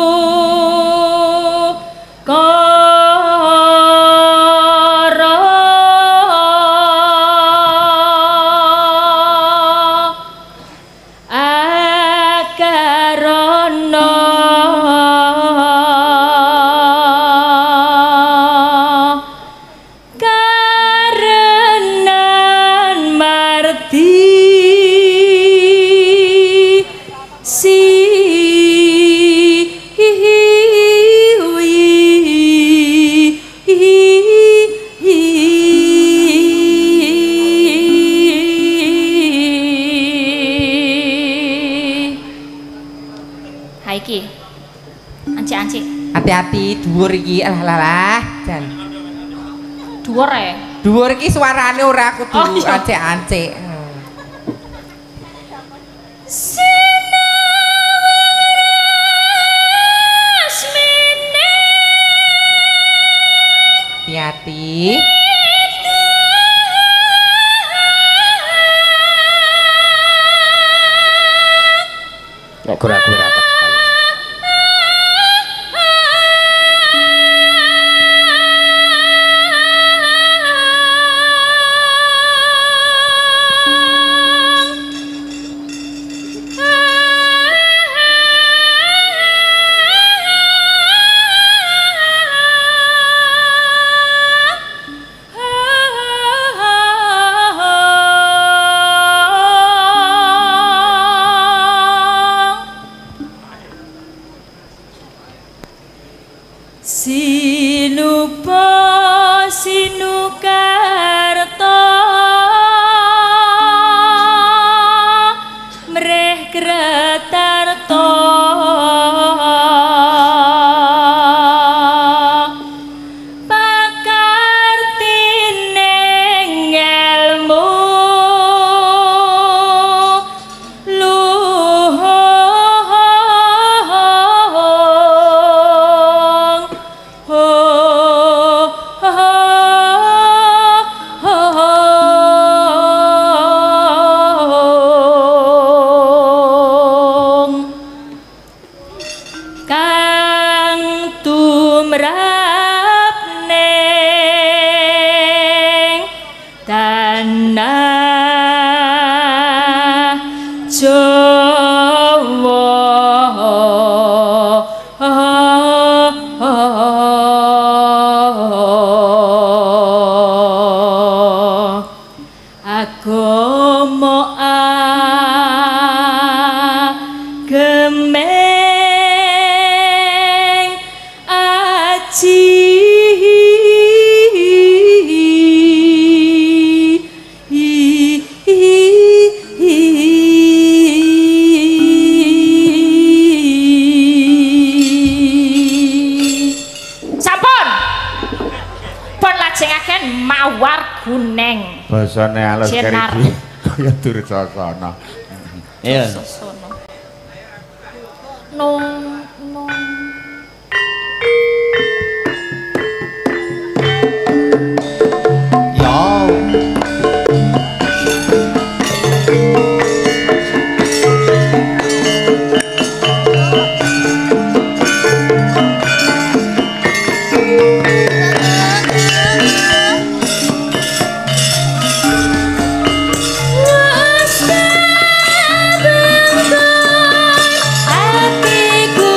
hati-hati dhuwur iki alah jan dhuwur e dhuwur iki suarane ora kudu ancek-ancek hati-hati nek gura-gura tekan basane alus keri kaya Dursasana. Iya. Nung hatiku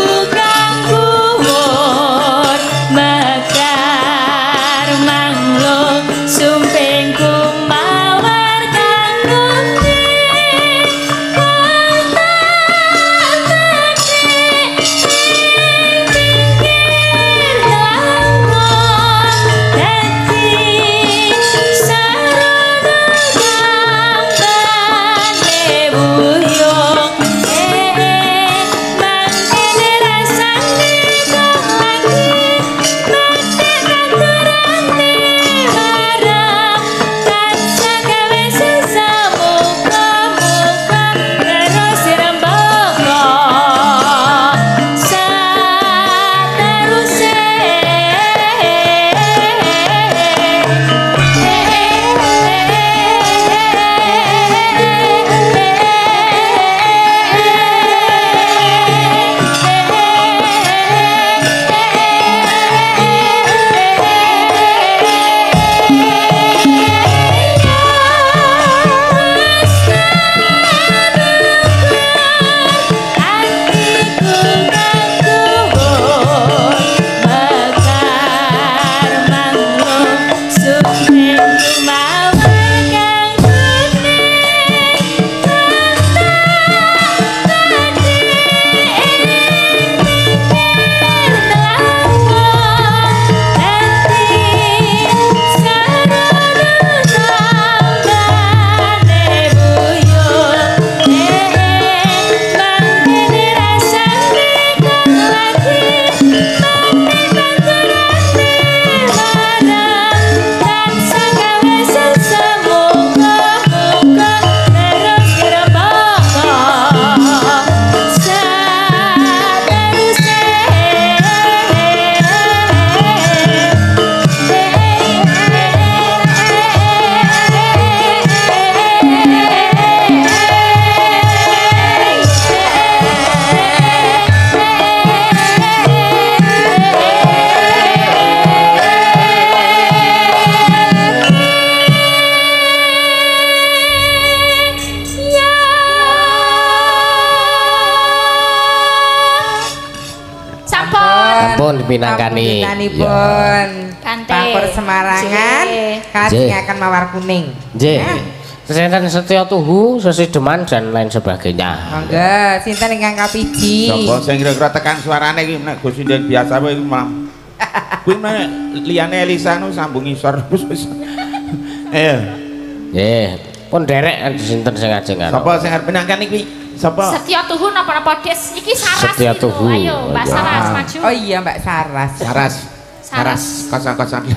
pun dipinangkani. Pinanipun. Kante. Pangkur Semarangan kasingaken mawar kuning. Nggih. Sinten Setya Tuhu, Sesideman dan lain sebagainya. Monggo, sinten ingkang kapiji? Sapa sing kira-kira tekan suarane iki nek Gus Sinden biasa wae iki malah. Kuwi mah liyane Elisa nu sambung ngisor wis. Ayo. Nggih, pun derek sinten sing ajeng karo. Sapa sing arep pinangkan iki? Sapa? Setya Tuhu napa-napa Des? Iki Saras Setya iki lho. Tuhu. Ayo, Mbak Saras maju. Oh iya Mbak Saras. Saras. 008.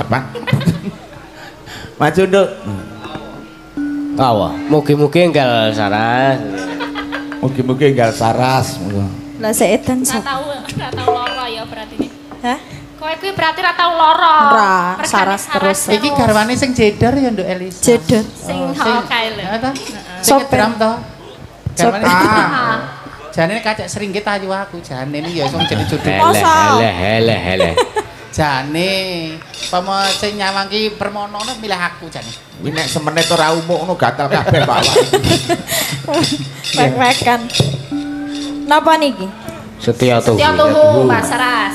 Maju, Nduk. Awa, mugi-mugi enggal Saras. Mugi-mugi enggal Saras. Lah seedan Ora tau lara ya berarti ini. Hah? Kowe kuwi berarti ora tau lara. Ora, Mergane Saras terus. Iki garwane sing jedor ya Nduk Elis. Jedor. Sing kae lho. Ya ta? Sing drum to. Garwane Ah. jane kacek seringgit ayu aku jane ini ya iso jadi judul. Hele. Jane pama sing nyawangki permonono milih aku jane. Kuwi nek semenit ora umuk ngono gatal kabeh Pak. Wek-wekan. Napa niki? Setya Tuhu. Setya Tuhu, Mbak Saras.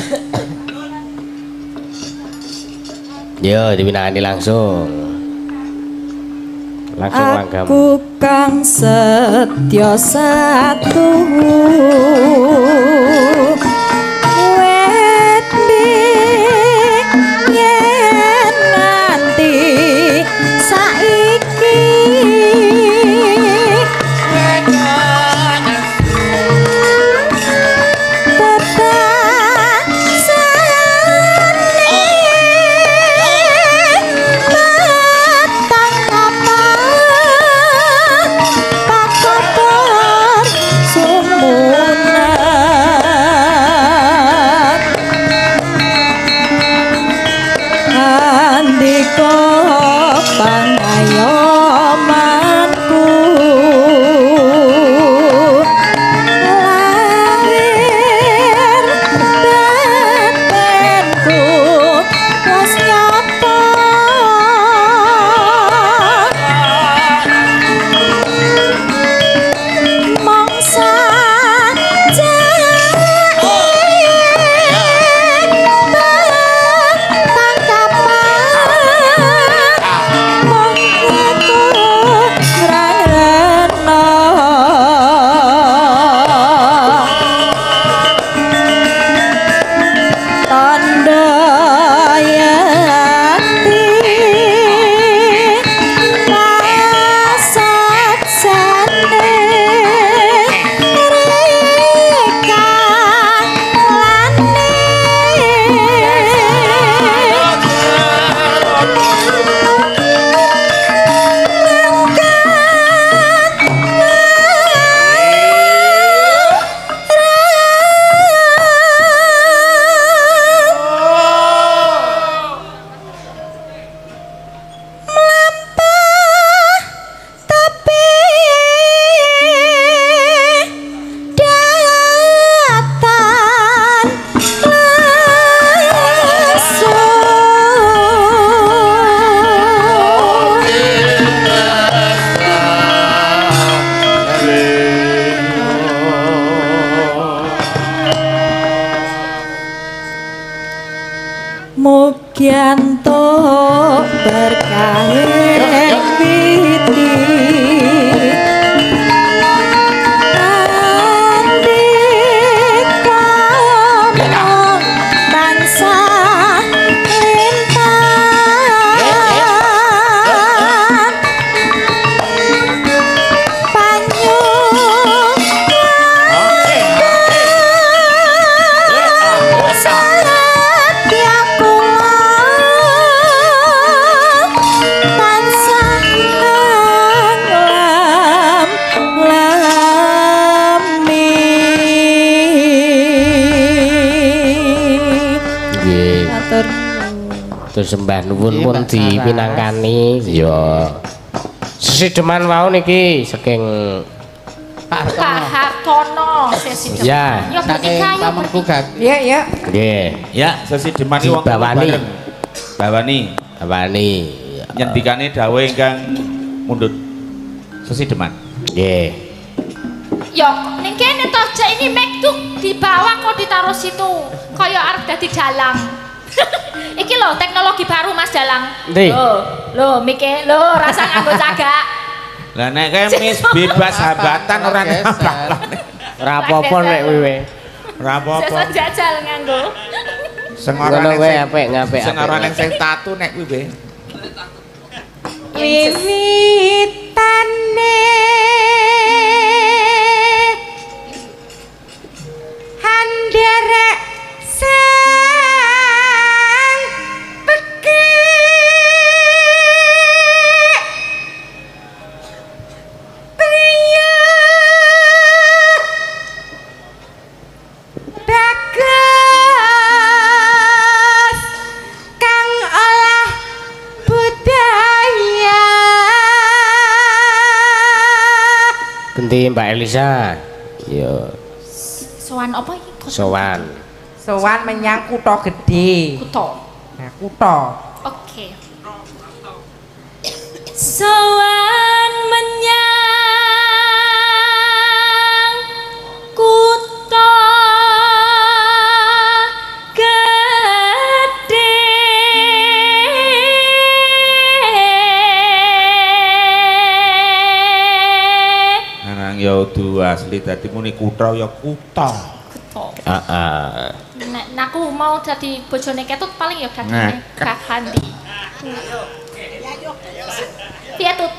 Yo, dipinangani langsung. Langsung langgam. Aku kang setya satuhu wedi yen nanti saiki Mugianto berkah witi andika mong bangsa lintas panyu Terus sembah nuwun pun dipinangkani ya. Sesideman wau niki saking Pak Pak Hartono. Hartono sesi depan. Ya. Yo Saking bertiga yo. pamengku gat. Iya. nggih, Ya, Sesideman iki wong Bawani. Bawani nyendikane dawuh ingkang mundhut Sesideman. nggih. Yo ning kene to, Cek, ini mic tuh di bawah kok ditaruh situ. Kaya arep dadi dalang. Iki lho teknologi baru Mas Dalang. Ndi? Lho mikir lho rasa nganggo cagak. Lah nek kemis bebas hambatan ora apa-apa. Ora apa-apa nek kowe. Ora apa-apa. Sesuk jajal nganggo. Sing ora Ngono nek kowe apik ngapik. sing ora nek sing tatu nek kuwi be. Wiwitane handerek sang peki priya bagas kang olah budaya. Ganti Mbak Elisa. Yo, Sowan apa iki? sowan. Sowan menyang kutha gedhe. Kuto. Nah, kutha. Oke. Sowan menyang kutha gedhe Nang ya udu asli dadi muni kutha ya kutha. Kuto. Heeh. Nek aku mau dadi bojone Ketut paling ya dadine Kak Handi. Piye Tut?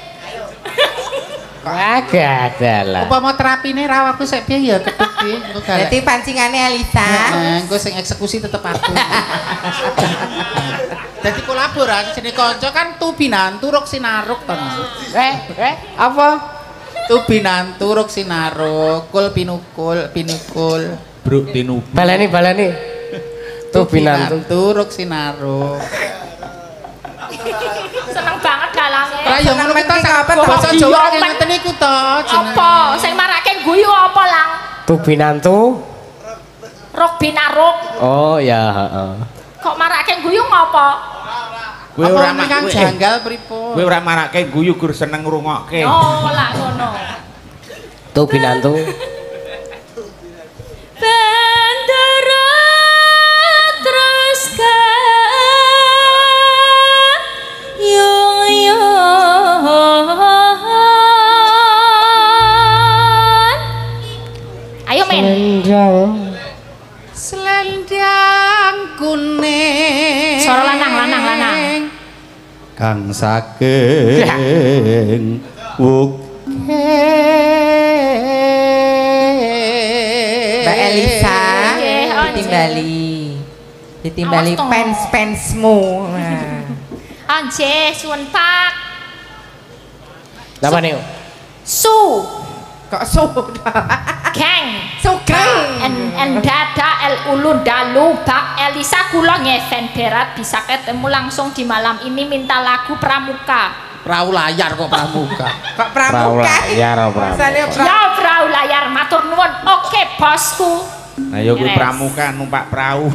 Agak adalah. Upama terapine raw aku sik piye ya Ketut piye engko galak. Dadi pancingane Elisa. Engko sing eksekusi tetep aku. Dadi kolaborasi jenenge kanca kan Tubinantu Ruk Sinaruk to. Apa? Tubinantu Ruk Sinaruk, kul pinukul, pinukul. Bruk tinu. Balani. Tubinantu. Ruk Sinaruk. Seneng banget galange. Lah ya ngono kita apa basa Jawa kaya ngoten iku to. Apa? Sing marake guyu apa lang? Tubinantu. Rok binaruk. Oh ya, heeh. Kok marake guyu ngapa? Kowe ora kang janggal pripun? Kowe ora marake guyu gur seneng ngrungokke. Oh, lah ngono. Tubinantu. Bandara terus Ayo men. Selendang kuning. Suara lanang. Kang saking Mbak Elisa Nggih, ditimbali Awas, toh. fans-fansmu. Nah. Anje suwun Pak. Napa nih? Su. Kok sudah? Geng. Sugeng. En dada el ulu dalu bak Elisa kula ngesen berat bisa ketemu langsung di malam ini minta lagu Pramuka. Perahu layar kok pramuka. Kok pramuka? Rasane Ya perahu layar matur nuwun. Oke bosku. Nah ya kuwi Yes. pramuka numpak perahu.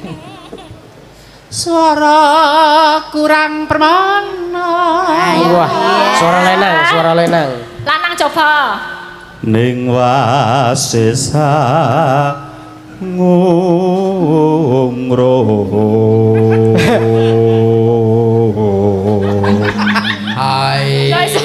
Suara kurang permana. Wah, suara lenang. Lanang coba. ning wasesa ngungro. Hai. Guys.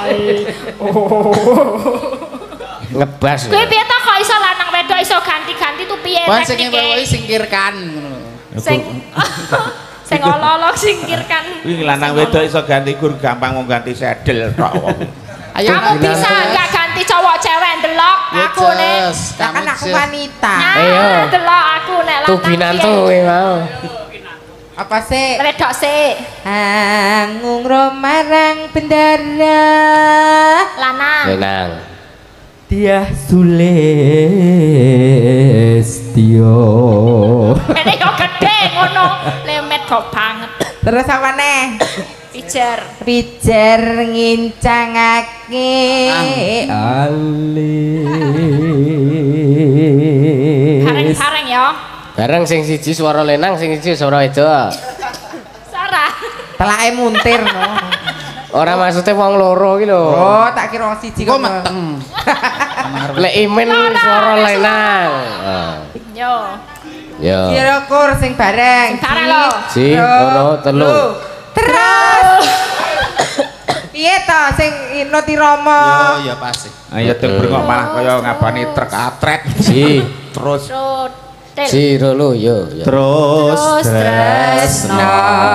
Ngebas. Kuwi piye to kok iso lanang wedok iso ganti-ganti tuh piye Wan sing teknike? ngewehi singkirkan ngono. Sing sing ololok singkirkan. Kuwi lanang wedok iso ganti gur gampang wong ganti sedel tok wong. Ayo Kamu bisa nggak ganti cowok cewek ndelok aku nih. Lah kan aku wanita. Ayo. Nah, ndelok aku nek lanang. Tubinantu piye? kowe mau. Apa sih? Wedok sik. Angung romarang bendara. Lanang. Lenang. Dia Sulestio. Ini yo gede ngono. Lemet kok banget. Terus apa nih? Pijer. Pijer ngincangake alis. Bareng-bareng ya. Bareng sing siji suara lenang, sing siji suara wedok. Sarah. Telake muntir no. Ora maksudnya wong loro iki lho. Oh, tak kira wong siji kok kok meteng. Lek imen suara lenang. Yo. Ya. Kira kur sing bareng. Bareng lho. Si, loro, telu. Terus. Piye to sing Noti Rama? Yo pasti. Ayo teng brengok malah kaya ngabani truk atrek. Si. Terus Si loro yo. Terus tresno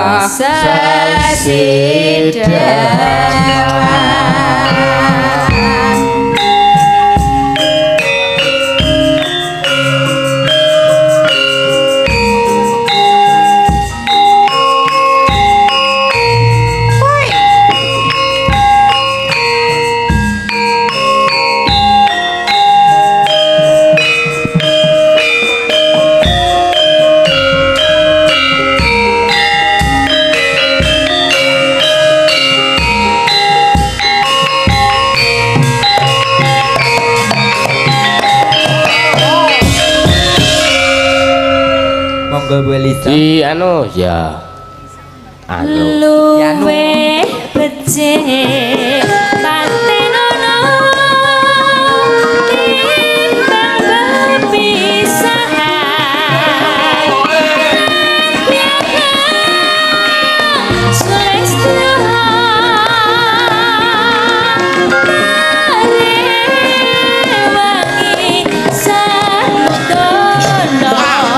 Di anu ya anu luwe becik patenono timbang bepisahan selestra wangi samudono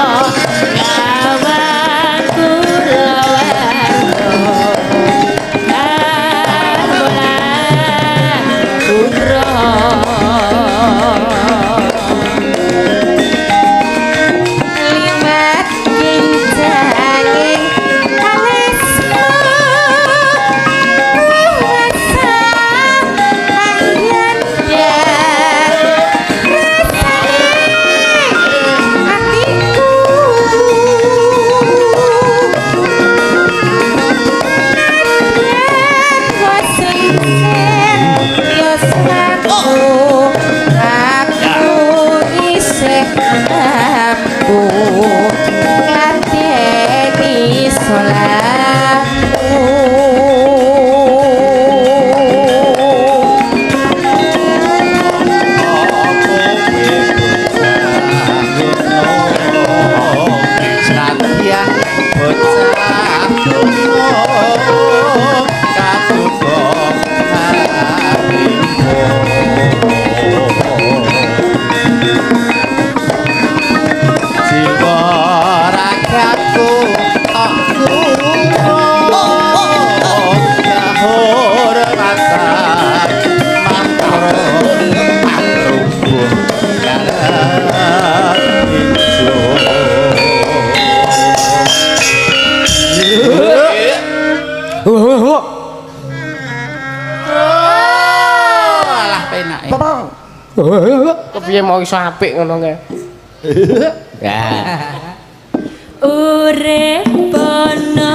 kepiye mau iso apik ngono kae. Ya. Urip bono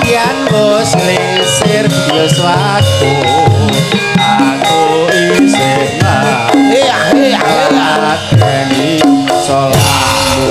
yen wis lisir yuswaku aku isih ngadeni solamu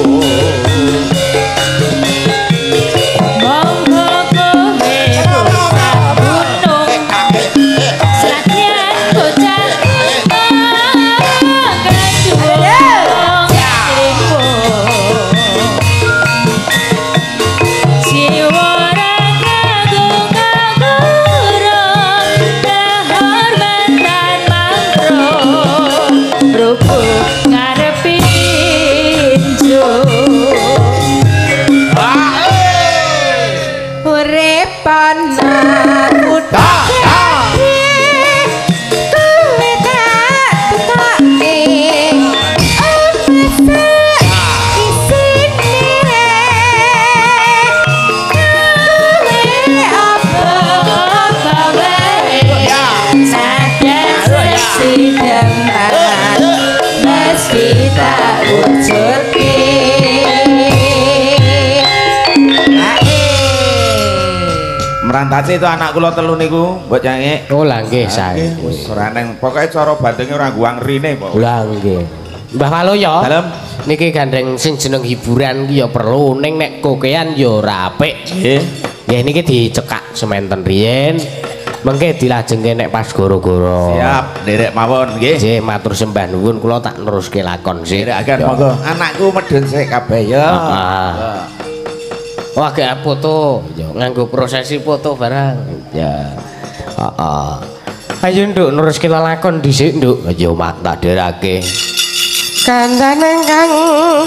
Merantasi itu anak kula telu niku, Mbok Cangik. Oh lah nggih sae. Ora neng pokoke cara bandenge ora guang rine, Pak. Lah nggih. Mbah Waloyo. Dalem. Niki gandeng sing jeneng hiburan ki ya perlu ning nek kokean ya ora apik. Nggih. Nggih niki dicekak sementen riyen. Mengke dilajengke nek pas goro-goro. Siap, nderek mawon nggih. Nggih, matur sembah nuwun kula tak neruske lakon sih. Nderekaken monggo. Anakku medun sik kabeh ya. Heeh. Wah, gak foto, ya nganggo prosesi foto barang. Ya. Heeh. Ayo nduk neruske lakon dhisik nduk. Ya mak tak derake. Kandhane kang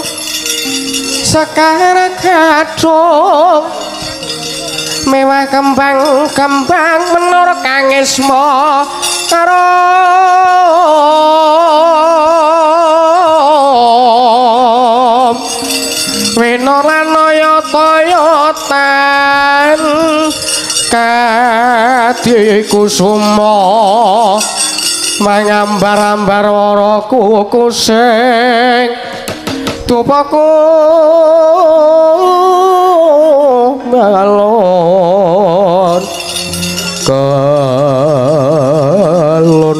sekar kadung mewah kembang-kembang menur kang isma karo winara-toyotan kadikusuma mangambar-ambar waraku kusing tupaku balon kelun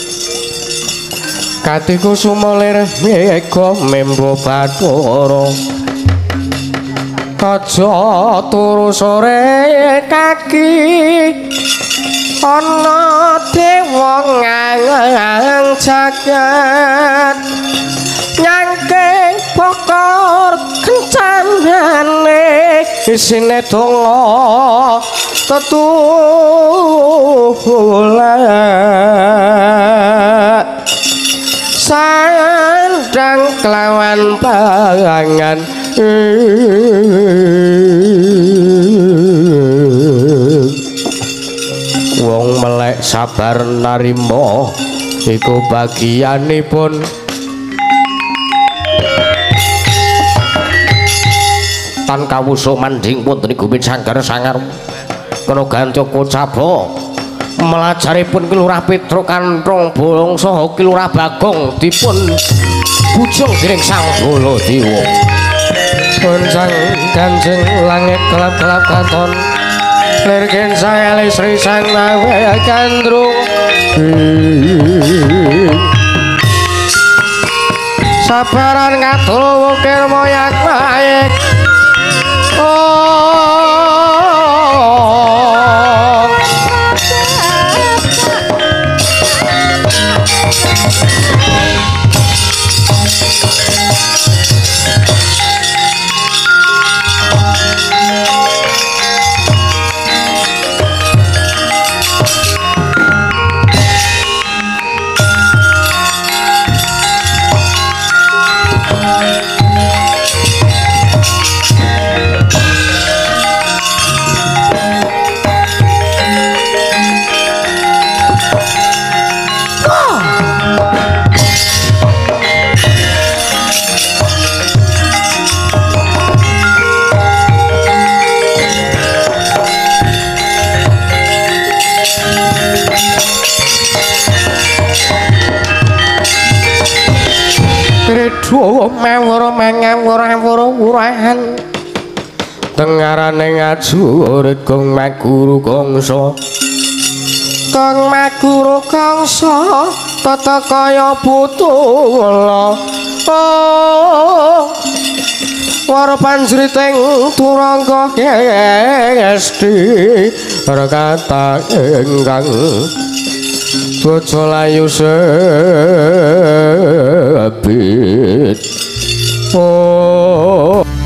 katiku sumelir mega membo bathara aja turu sore kaki ana dewa ngang jagat nyangking pokor kencanane isine donga tetulak sandang kelawan pangan wong melek sabar narima iku bagianipun tan kawusa manding wonten ing Gumit Sanggar Sangar kena Gantoko Cabo melajaripun Kilurah Petro Kantrong Bolong saha Kilurah Bagong dipun bujung dening Sang Baladewa Boncang Kanjeng langit kelap-kelap katon lirgen saya Sri Sang Nawa Kandrung sabaran katul wukir moyak mayek Kredo mawur mangawur-awurahan tengarane ngajurit kong maguru kongso kang maguru kongso tata kaya putula waro panjriting turangga kesti rekata ingkang bojo layu sebit